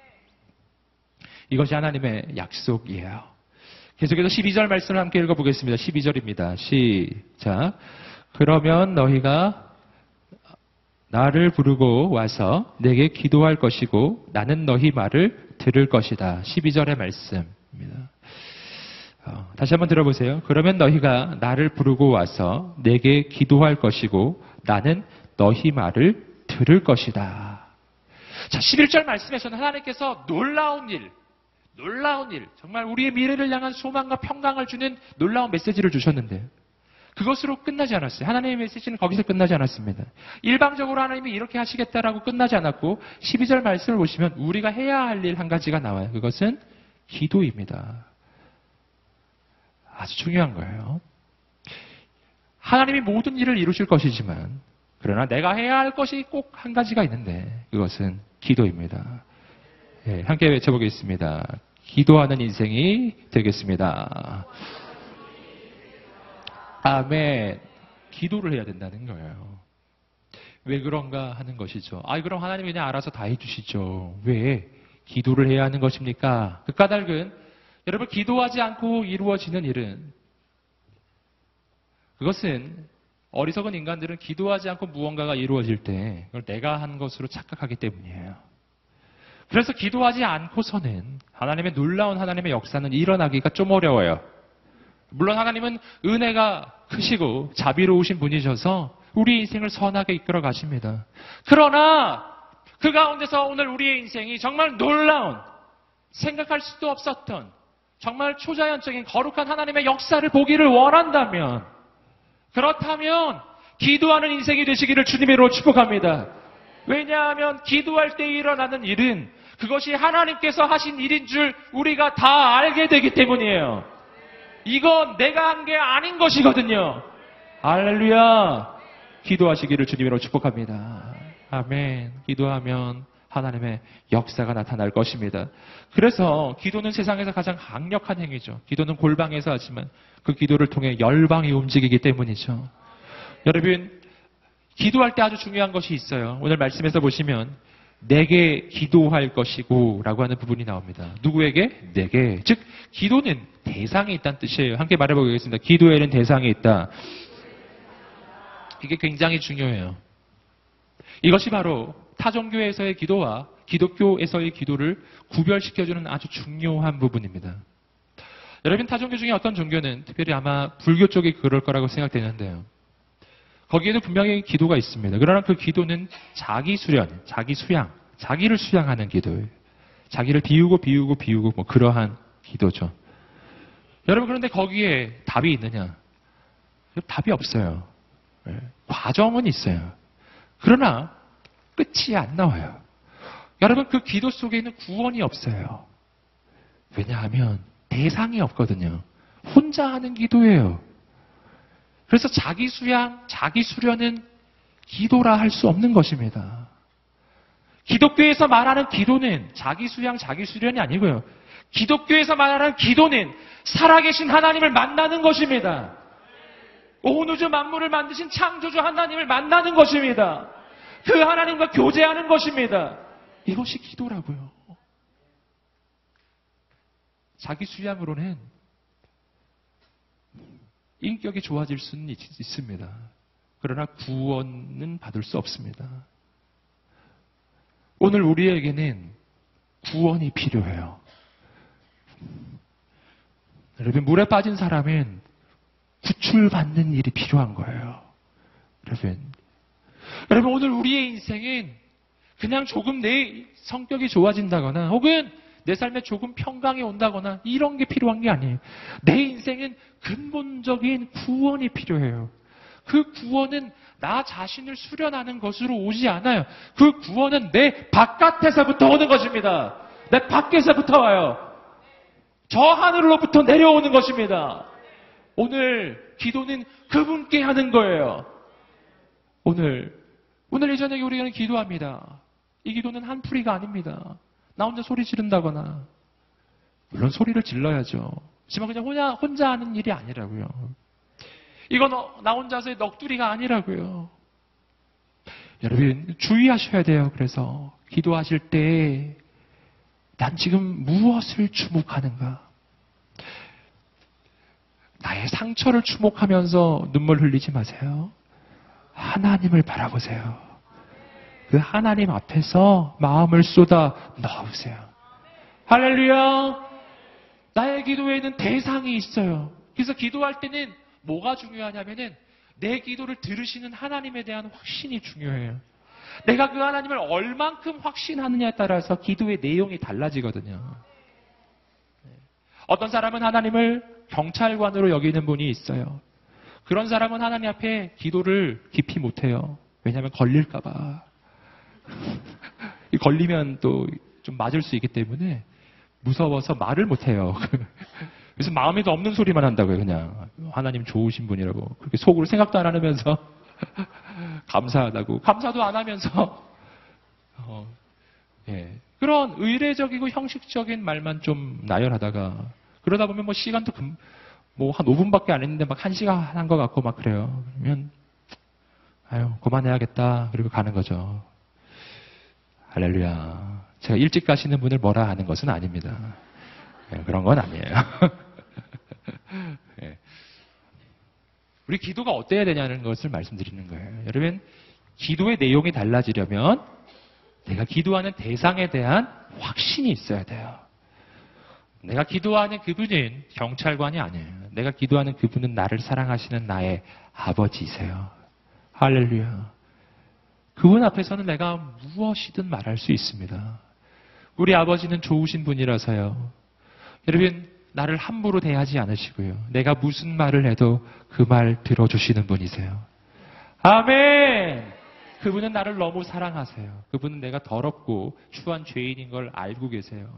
이것이 하나님의 약속이에요. 계속해서 십이 절 말씀을 함께 읽어보겠습니다. 십이 절입니다. 시작. 그러면 너희가 나를 부르고 와서 내게 기도할 것이고 나는 너희 말을 들을 것이다. 십이 절의 말씀입니다. 어, 다시 한번 들어보세요. 그러면 너희가 나를 부르고 와서 내게 기도할 것이고 나는 너희 말을 들을 것이다. 자, 십일 절 말씀에서는 하나님께서 놀라운 일, 놀라운 일, 정말 우리의 미래를 향한 소망과 평강을 주는 놀라운 메시지를 주셨는데 그것으로 끝나지 않았어요. 하나님의 메시지는 거기서 끝나지 않았습니다. 일방적으로 하나님이 이렇게 하시겠다라고 끝나지 않았고 십이 절 말씀을 보시면 우리가 해야 할 일 한 가지가 나와요. 그것은 기도입니다. 아주 중요한 거예요. 하나님이 모든 일을 이루실 것이지만 그러나 내가 해야 할 것이 꼭 한 가지가 있는데 그것은 기도입니다. 네, 함께 외쳐보겠습니다. 기도하는 인생이 되겠습니다. 아멘. 기도를 해야 된다는 거예요. 왜 그런가 하는 것이죠. 아, 그럼 하나님이 그냥 알아서 다 해주시죠. 왜 기도를 해야 하는 것입니까? 그 까닭은 여러분, 기도하지 않고 이루어지는 일은 그것은 어리석은 인간들은 기도하지 않고 무언가가 이루어질 때 그걸 내가 한 것으로 착각하기 때문이에요. 그래서 기도하지 않고서는 하나님의 놀라운 하나님의 역사는 일어나기가 좀 어려워요. 물론 하나님은 은혜가 크시고 자비로우신 분이셔서 우리 인생을 선하게 이끌어 가십니다. 그러나 그 가운데서 오늘 우리의 인생이 정말 놀라운, 생각할 수도 없었던 정말 초자연적인 거룩한 하나님의 역사를 보기를 원한다면, 그렇다면 기도하는 인생이 되시기를 주님으로 축복합니다. 왜냐하면 기도할 때 일어나는 일은 그것이 하나님께서 하신 일인 줄 우리가 다 알게 되기 때문이에요. 이건 내가 한 게 아닌 것이거든요. 할렐루야. 기도하시기를 주님으로 축복합니다. 아멘. 기도하면 하나님의 역사가 나타날 것입니다. 그래서 기도는 세상에서 가장 강력한 행위죠. 기도는 골방에서 하지만 그 기도를 통해 열방이 움직이기 때문이죠. 여러분, 기도할 때 아주 중요한 것이 있어요. 오늘 말씀에서 보시면 내게 기도할 것이고 라고 하는 부분이 나옵니다. 누구에게? 내게. 즉 기도는 대상이 있다는 뜻이에요. 함께 말해보겠습니다. 기도에는 대상이 있다. 이게 굉장히 중요해요. 이것이 바로 타종교에서의 기도와 기독교에서의 기도를 구별시켜주는 아주 중요한 부분입니다. 여러분, 타종교 중에 어떤 종교는 특별히 아마 불교 쪽이 그럴 거라고 생각되는데요. 거기에도 분명히 기도가 있습니다. 그러나 그 기도는 자기 수련, 자기 수양, 자기를 수양하는 기도예요. 자기를 비우고 비우고 비우고 뭐 그러한 기도죠. 여러분, 그런데 거기에 답이 있느냐? 답이 없어요. 과정은 있어요. 그러나 끝이 안 나와요. 여러분, 그 기도 속에 있는 구원이 없어요. 왜냐하면 대상이 없거든요. 혼자 하는 기도예요. 그래서 자기 수양, 자기 수련은 기도라 할 수 없는 것입니다. 기독교에서 말하는 기도는 자기 수양, 자기 수련이 아니고요. 기독교에서 말하는 기도는 살아계신 하나님을 만나는 것입니다. 온 우주 만물을 만드신 창조주 하나님을 만나는 것입니다. 그 하나님과 교제하는 것입니다. 이것이 기도라고요. 자기 수양으로는 인격이 좋아질 수는 있, 있습니다. 그러나 구원은 받을 수 없습니다. 오늘 우리에게는 구원이 필요해요. 여러분, 물에 빠진 사람은 구출받는 일이 필요한 거예요. 여러분, 여러분 오늘 우리의 인생은 그냥 조금 내 성격이 좋아진다거나 혹은 내 삶에 조금 평강이 온다거나 이런 게 필요한 게 아니에요. 내 인생은 근본적인 구원이 필요해요. 그 구원은 나 자신을 수련하는 것으로 오지 않아요. 그 구원은 내 바깥에서부터 오는 것입니다. 내 밖에서부터 와요. 저 하늘로부터 내려오는 것입니다. 오늘 기도는 그분께 하는 거예요. 오늘 오늘 이 저녁에 우리는 기도합니다. 이 기도는 한풀이가 아닙니다. 나 혼자 소리 지른다거나, 물론 소리를 질러야죠. 하지만 그냥 혼자, 혼자 하는 일이 아니라고요. 이건 나 혼자서의 넋두리가 아니라고요. 여러분 주의하셔야 돼요. 그래서 기도하실 때 난 지금 무엇을 주목하는가? 나의 상처를 주목하면서 눈물 흘리지 마세요. 하나님을 바라보세요. 그 하나님 앞에서 마음을 쏟아 넣으세요. 할렐루야! 나의 기도에는 대상이 있어요. 그래서 기도할 때는 뭐가 중요하냐면은 내 기도를 들으시는 하나님에 대한 확신이 중요해요. 내가 그 하나님을 얼만큼 확신하느냐에 따라서 기도의 내용이 달라지거든요. 어떤 사람은 하나님을 경찰관으로 여기는 분이 있어요. 그런 사람은 하나님 앞에 기도를 깊이 못해요. 왜냐하면 걸릴까봐. 걸리면 또 좀 맞을 수 있기 때문에 무서워서 말을 못해요. 그래서 마음에도 없는 소리만 한다고요. 그냥 하나님 좋으신 분이라고 그렇게 속으로 생각도 안 하면서 감사하다고 감사도 안 하면서 어, 예. 그런 의례적이고 형식적인 말만 좀 나열하다가 그러다 보면 뭐 시간도 뭐 한 오 분밖에 안 했는데 막 한 시간 한 것 같고 막 그래요. 그러면 아유 그만해야겠다 그리고 가는 거죠. 할렐루야. 제가 일찍 가시는 분을 뭐라 하는 것은 아닙니다. 예, 그런 건 아니에요. 예. 우리 기도가 어때야 되냐는 것을 말씀드리는 거예요. 여러분, 기도의 내용이 달라지려면 내가 기도하는 대상에 대한 확신이 있어야 돼요. 내가 기도하는 그분은 경찰관이 아니에요. 내가 기도하는 그분은 나를 사랑하시는 나의 아버지이세요. 할렐루야. 그분 앞에서는 내가 무엇이든 말할 수 있습니다. 우리 아버지는 좋으신 분이라서요. 여러분, 나를 함부로 대하지 않으시고요. 내가 무슨 말을 해도 그 말 들어주시는 분이세요. 아멘! 그분은 나를 너무 사랑하세요. 그분은 내가 더럽고 추한 죄인인 걸 알고 계세요.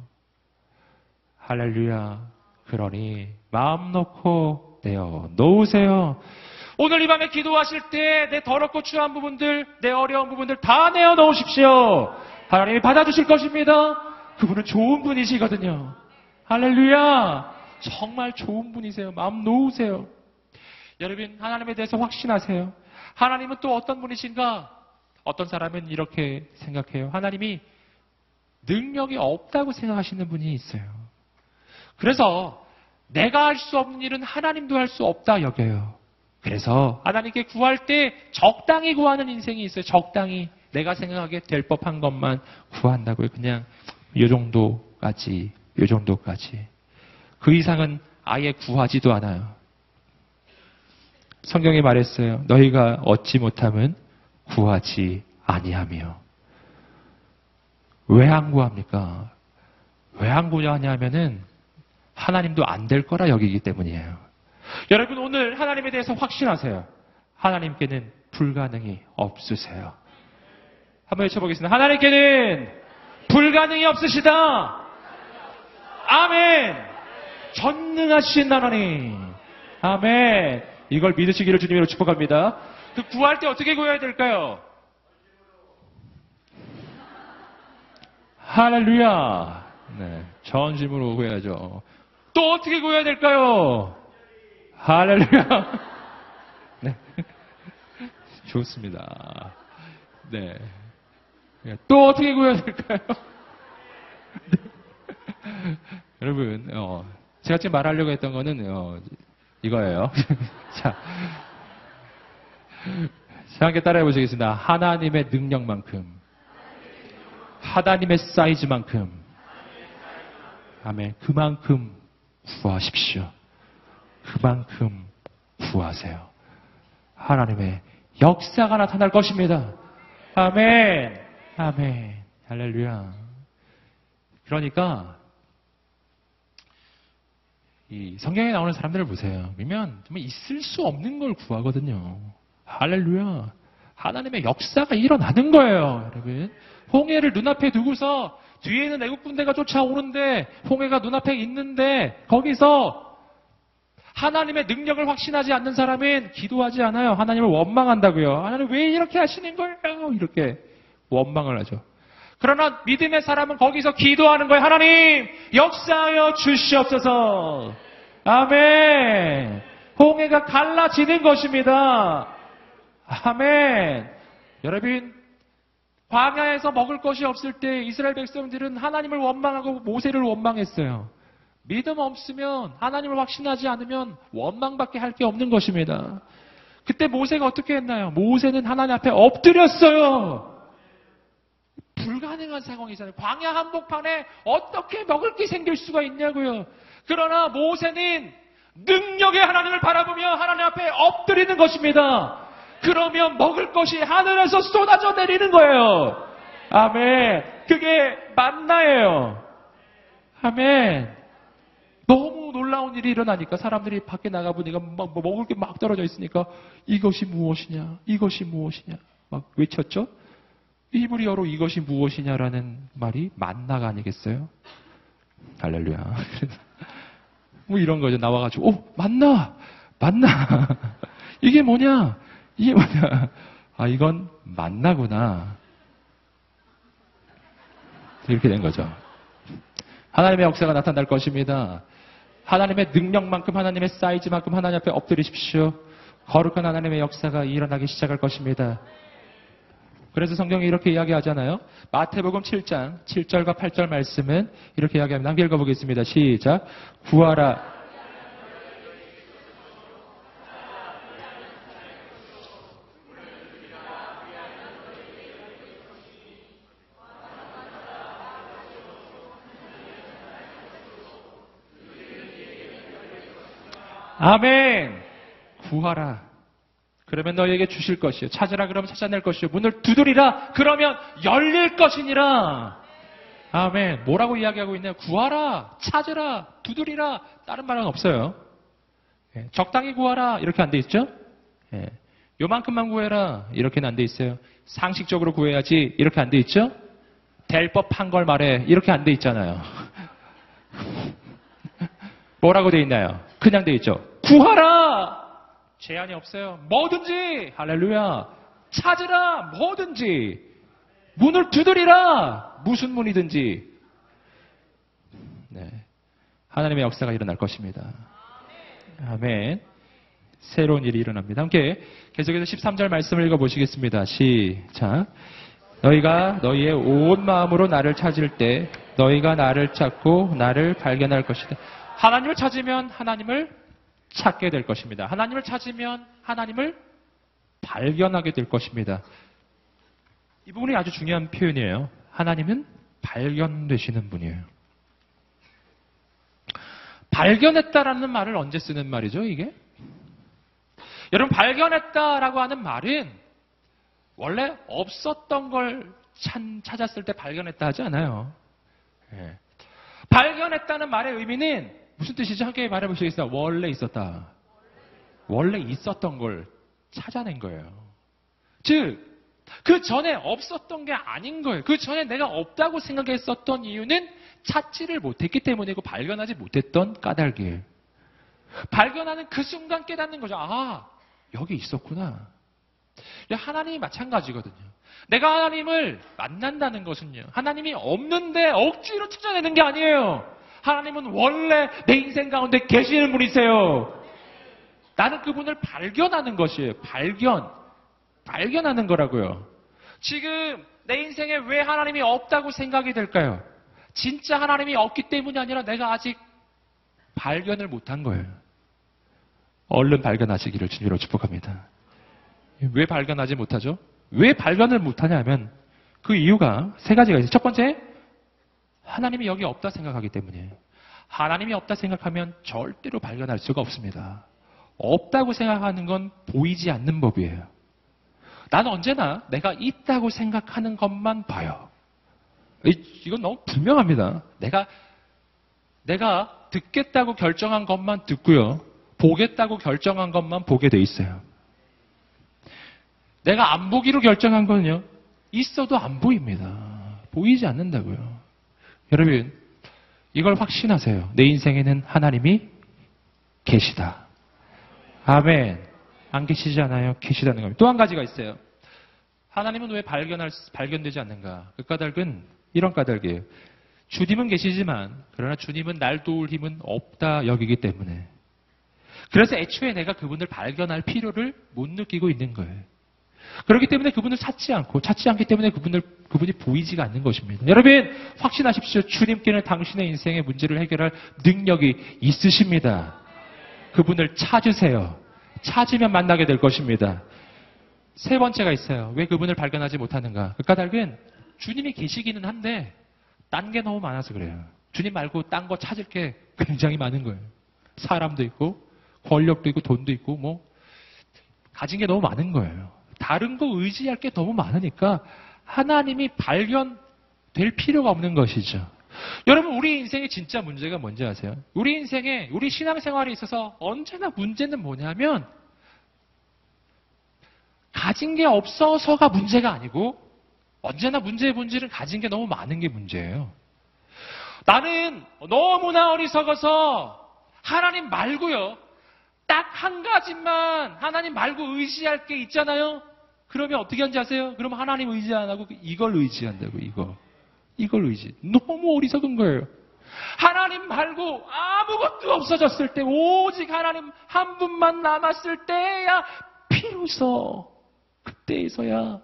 할렐루야. 그러니 마음 놓고 내어 놓으세요. 오늘 이 밤에 기도하실 때 내 더럽고 추한 부분들, 내 어려운 부분들 다 내어 놓으십시오. 하나님이 받아주실 것입니다. 그분은 좋은 분이시거든요. 할렐루야. 정말 좋은 분이세요. 마음 놓으세요. 여러분, 하나님에 대해서 확신하세요. 하나님은 또 어떤 분이신가? 어떤 사람은 이렇게 생각해요. 하나님이 능력이 없다고 생각하시는 분이 있어요. 그래서 내가 할 수 없는 일은 하나님도 할 수 없다 여겨요. 그래서 하나님께 구할 때 적당히 구하는 인생이 있어요. 적당히 내가 생각하기에 될 법한 것만 구한다고요. 그냥 이 정도까지, 이 정도까지. 그 이상은 아예 구하지도 않아요. 성경이 말했어요. 너희가 얻지 못함은 구하지 아니하며. 왜 안 구합니까? 왜 안 구하냐면은 하나님도 안 될 거라 여기기 때문이에요. 여러분 오늘 하나님에 대해서 확신하세요. 하나님께는 불가능이 없으세요. 한번 외쳐보겠습니다. 하나님께는 불가능이 없으시다. 아멘. 전능하신 하나님. 아멘. 이걸 믿으시기를 주님으로 축복합니다. 그 구할 때 어떻게 구해야 될까요? 할렐루야. 네, 전심으로 구해야죠. 또 어떻게 구해야 될까요? 할렐루야. 네. 좋습니다. 네. 또 어떻게 구해야 될까요? 네. 여러분, 어, 제가 지금 말하려고 했던 거는, 어, 이거예요. 자. 자, 함께 따라해 보시겠습니다. 하나님의 능력만큼, 하나님의 사이즈만큼, 아멘. 그만큼 구하십시오. 그만큼 구하세요. 하나님의 역사가 나타날 것입니다. 아멘. 아멘. 할렐루야. 그러니까 이 성경에 나오는 사람들을 보세요. 그러면 정말 있을 수 없는 걸 구하거든요. 할렐루야. 하나님의 역사가 일어나는 거예요, 여러분. 홍해를 눈앞에 두고서 뒤에 있는 애국 군대가 쫓아오는데 홍해가 눈앞에 있는데 거기서 하나님의 능력을 확신하지 않는 사람은 기도하지 않아요. 하나님을 원망한다고요. 하나님 왜 이렇게 하시는 거예요? 이렇게 원망을 하죠. 그러나 믿음의 사람은 거기서 기도하는 거예요. 하나님 역사하여 주시옵소서. 아멘. 홍해가 갈라지는 것입니다. 아멘. 여러분, 광야에서 먹을 것이 없을 때 이스라엘 백성들은 하나님을 원망하고 모세를 원망했어요. 믿음 없으면, 하나님을 확신하지 않으면 원망밖에 할 게 없는 것입니다. 그때 모세가 어떻게 했나요? 모세는 하나님 앞에 엎드렸어요. 불가능한 상황이잖아요. 광야 한복판에 어떻게 먹을 게 생길 수가 있냐고요. 그러나 모세는 능력의 하나님을 바라보며 하나님 앞에 엎드리는 것입니다. 그러면 먹을 것이 하늘에서 쏟아져 내리는 거예요. 아멘. 그게 만나예요. 아멘. 너무 놀라운 일이 일어나니까 사람들이 밖에 나가보니까 막 먹을 게 막 떨어져 있으니까 이것이 무엇이냐, 이것이 무엇이냐 막 외쳤죠. 히브리어로 이것이 무엇이냐라는 말이 만나가 아니겠어요? 할렐루야. 뭐 이런 거죠. 나와가지고 오 만나, 만나. 이게 뭐냐? 이게 뭐냐? 아 이건 만나구나. 이렇게 된 거죠. 하나님의 역사가 나타날 것입니다. 하나님의 능력만큼 하나님의 사이즈만큼 하나님 앞에 엎드리십시오. 거룩한 하나님의 역사가 일어나기 시작할 것입니다. 그래서 성경이 이렇게 이야기하잖아요. 마태복음 칠 장 칠 절과 팔 절 말씀은 이렇게 이야기합니다. 함께 읽어보겠습니다. 시작. 구하라. 아멘. 구하라. 그러면 너희에게 주실 것이요. 찾으라 그러면 찾아낼 것이요. 문을 두드리라 그러면 열릴 것이니라. 아멘. 뭐라고 이야기하고 있나요? 구하라, 찾으라, 두드리라. 다른 말은 없어요. 예, 적당히 구하라 이렇게 안 돼 있죠? 예, 요만큼만 구해라 이렇게는 안 돼 있어요. 상식적으로 구해야지 이렇게 안 돼 있죠? 될 법한 걸 말해 이렇게 안 돼 있잖아요. 뭐라고 돼 있나요? 그냥 돼 있죠. 구하라. 제한이 없어요. 뭐든지 할렐루야. 찾으라. 뭐든지. 문을 두드리라. 무슨 문이든지. 네. 하나님의 역사가 일어날 것입니다. 아멘. 새로운 일이 일어납니다. 함께 계속해서 십삼 절 말씀을 읽어보시겠습니다. 시작. 너희가 너희의 온 마음으로 나를 찾을 때 너희가 나를 찾고 나를 발견할 것이다. 하나님을 찾으면 하나님을 찾게 될 것입니다. 하나님을 찾으면 하나님을 발견하게 될 것입니다. 이 부분이 아주 중요한 표현이에요. 하나님은 발견되시는 분이에요. 발견했다라는 말을 언제 쓰는 말이죠, 이게? 여러분, 발견했다라고 하는 말은 원래 없었던 걸 찾았을 때 발견했다 하지 않아요. 예. 발견했다는 말의 의미는 무슨 뜻이죠? 함께 말해보시겠어요? 원래 있었다. 원래 있었던 걸 찾아낸 거예요. 즉, 그 전에 없었던 게 아닌 거예요. 그 전에 내가 없다고 생각했었던 이유는 찾지를 못했기 때문이고 발견하지 못했던 까닭이에요. 발견하는 그 순간 깨닫는 거죠. 아, 여기 있었구나. 하나님이 마찬가지거든요. 내가 하나님을 만난다는 것은요. 하나님이 없는데 억지로 찾아내는 게 아니에요. 하나님은 원래 내 인생 가운데 계시는 분이세요. 나는 그분을 발견하는 것이에요. 발견. 발견하는 거라고요. 지금 내 인생에 왜 하나님이 없다고 생각이 될까요? 진짜 하나님이 없기 때문이 아니라 내가 아직 발견을 못한 거예요. 얼른 발견하시기를 주님으로 축복합니다. 왜 발견하지 못하죠? 왜 발견을 못하냐면 그 이유가 세 가지가 있어요. 첫 번째, 하나님이 여기 없다 생각하기 때문이에요. 하나님이 없다 생각하면 절대로 발견할 수가 없습니다. 없다고 생각하는 건 보이지 않는 법이에요. 나는 언제나 내가 있다고 생각하는 것만 봐요. 이건 너무 분명합니다. 내가, 내가 듣겠다고 결정한 것만 듣고요. 보겠다고 결정한 것만 보게 돼 있어요. 내가 안 보기로 결정한 거는요. 있어도 안 보입니다. 보이지 않는다고요. 여러분, 이걸 확신하세요. 내 인생에는 하나님이 계시다. 아멘. 안 계시지 않아요? 계시다는 겁니다. 또 한 가지가 있어요. 하나님은 왜 발견할, 발견되지 않는가? 그 까닭은 이런 까닭이에요. 주님은 계시지만 그러나 주님은 날 도울 힘은 없다 여기기 때문에. 그래서 애초에 내가 그분을 발견할 필요를 못 느끼고 있는 거예요. 그렇기 때문에 그분을 찾지 않고 찾지 않기 때문에 그분을, 그분이 보이지가 않는 것입니다. 여러분 확신하십시오. 주님께는 당신의 인생의 문제를 해결할 능력이 있으십니다. 그분을 찾으세요. 찾으면 만나게 될 것입니다. 세 번째가 있어요. 왜 그분을 발견하지 못하는가? 그 까닭은 주님이 계시기는 한데 딴 게 너무 많아서 그래요. 주님 말고 딴 거 찾을 게 굉장히 많은 거예요. 사람도 있고 권력도 있고 돈도 있고 뭐 가진 게 너무 많은 거예요. 다른 거 의지할 게 너무 많으니까 하나님이 발견될 필요가 없는 것이죠. 여러분 우리 인생의 진짜 문제가 뭔지 아세요? 우리 인생에 우리 신앙생활에 있어서 언제나 문제는 뭐냐면 가진 게 없어서가 문제가 아니고 언제나 문제의 본질은 가진 게 너무 많은 게 문제예요. 나는 너무나 어리석어서 하나님 말고요. 딱 한 가지만 하나님 말고 의지할 게 있잖아요. 그러면 어떻게 하는지 아세요? 그러면 하나님 의지 안 하고 이걸 의지한다고 이거. 이걸 의지. 너무 어리석은 거예요. 하나님 말고 아무것도 없어졌을 때 오직 하나님 한 분만 남았을 때야 비로소 그때에서야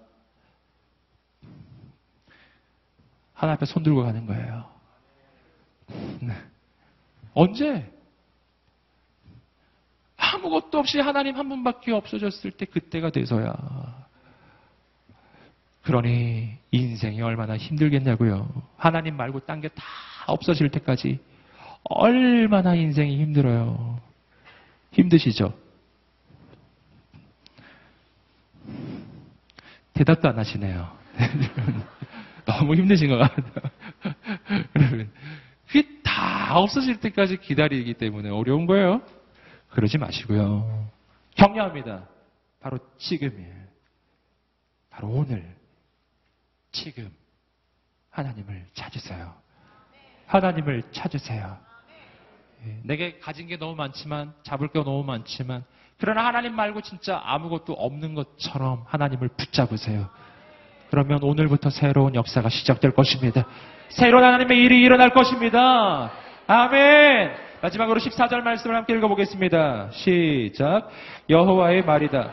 하나님 앞에 손 들고 가는 거예요. 네. 언제? 아무것도 없이 하나님 한 분밖에 없어졌을 때 그때가 돼서야. 그러니 인생이 얼마나 힘들겠냐고요. 하나님 말고 딴 게 다 없어질 때까지 얼마나 인생이 힘들어요. 힘드시죠? 대답도 안 하시네요. 너무 힘드신 것 같아요. 그게 다 없어질 때까지 기다리기 때문에 어려운 거예요. 그러지 마시고요. 격려합니다. 바로 지금이에요. 바로 오늘, 지금 하나님을 찾으세요. 하나님을 찾으세요. 내게 가진 게 너무 많지만 잡을 게 너무 많지만 그러나 하나님 말고 진짜 아무것도 없는 것처럼 하나님을 붙잡으세요. 그러면 오늘부터 새로운 역사가 시작될 것입니다. 새로운 하나님의 일이 일어날 것입니다. 아멘. 마지막으로 십사 절 말씀을 함께 읽어보겠습니다. 시작. 여호와의 말이다.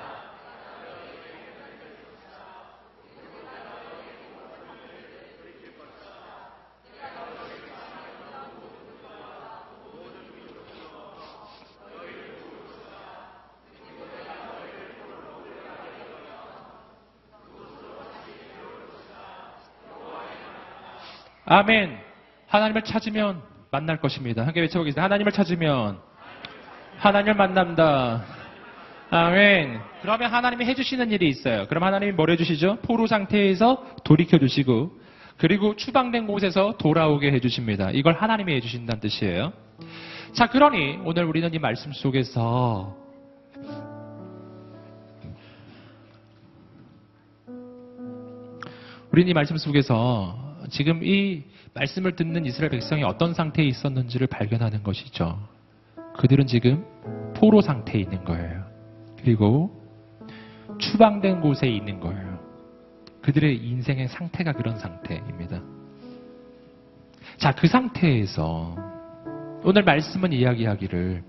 아멘. 하나님을 찾으면 만날 것입니다. 함께 외쳐보겠습니다. 하나님을 찾으면 하나님을 만납니다. 아멘. 그러면 하나님이 해주시는 일이 있어요. 그럼 하나님이 뭘 해주시죠? 포로 상태에서 돌이켜주시고 그리고 추방된 곳에서 돌아오게 해주십니다. 이걸 하나님이 해주신다는 뜻이에요. 자, 그러니 오늘 우리는 이 말씀 속에서 우리는 이 말씀 속에서 지금 이 말씀을 듣는 이스라엘 백성이 어떤 상태에 있었는지를 발견하는 것이죠. 그들은 지금 포로 상태에 있는 거예요. 그리고 추방된 곳에 있는 거예요. 그들의 인생의 상태가 그런 상태입니다. 자, 그 상태에서 오늘 말씀은 이야기하기를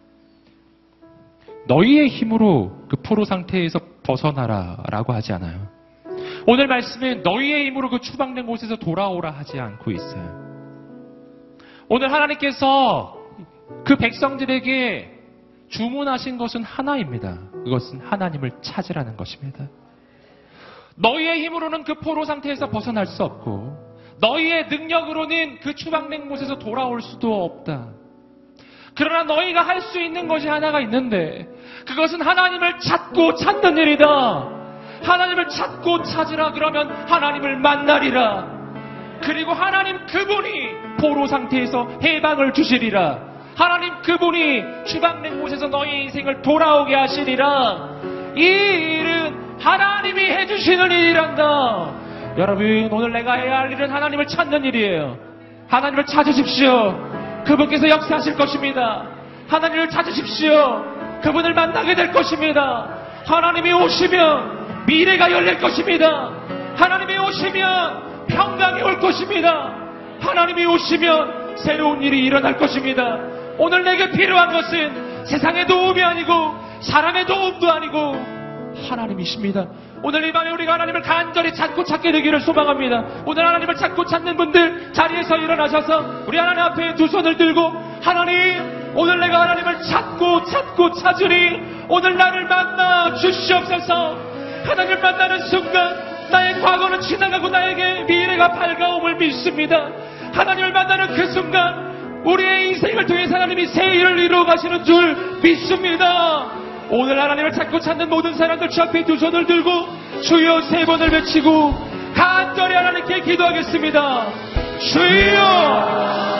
너희의 힘으로 그 포로 상태에서 벗어나라 라고 하지 않아요. 오늘 말씀은 너희의 힘으로 그 추방된 곳에서 돌아오라 하지 않고 있어요. 오늘 하나님께서 그 백성들에게 주문하신 것은 하나입니다. 그것은 하나님을 찾으라는 것입니다. 너희의 힘으로는 그 포로 상태에서 벗어날 수 없고 너희의 능력으로는 그 추방된 곳에서 돌아올 수도 없다. 그러나 너희가 할 수 있는 것이 하나가 있는데 그것은 하나님을 찾고 찾는 일이다. 하나님을 찾고 찾으라. 그러면 하나님을 만나리라. 그리고 하나님 그분이 포로 상태에서 해방을 주시리라. 하나님 그분이 주방된 곳에서 너희 인생을 돌아오게 하시리라. 이 일은 하나님이 해주시는 일이란다. 여러분, 오늘 내가 해야 할 일은 하나님을 찾는 일이에요. 하나님을 찾으십시오. 그분께서 역사하실 것입니다. 하나님을 찾으십시오. 그분을 만나게 될 것입니다. 하나님이 오시면 미래가 열릴 것입니다. 하나님이 오시면 평강이 올 것입니다. 하나님이 오시면 새로운 일이 일어날 것입니다. 오늘 내게 필요한 것은 세상의 도움이 아니고 사람의 도움도 아니고 하나님이십니다. 오늘 이 밤에 우리가 하나님을 간절히 찾고 찾게 되기를 소망합니다. 오늘 하나님을 찾고 찾는 분들 자리에서 일어나셔서 우리 하나님 앞에 두 손을 들고, 하나님, 오늘 내가 하나님을 찾고 찾고 찾으니 오늘 나를 만나 주시옵소서. 하나님을 만나는 순간 나의 과거는 지나가고 나에게 미래가 밝아옴을 믿습니다. 하나님을 만나는 그 순간 우리의 인생을 통해 하나님이 새 일을 이루어 가시는 줄 믿습니다. 오늘 하나님을 찾고 찾는 모든 사람들 주 앞에 두 손을 들고 주여 세 번을 외치고 간절히 하나님께 기도하겠습니다. 주여!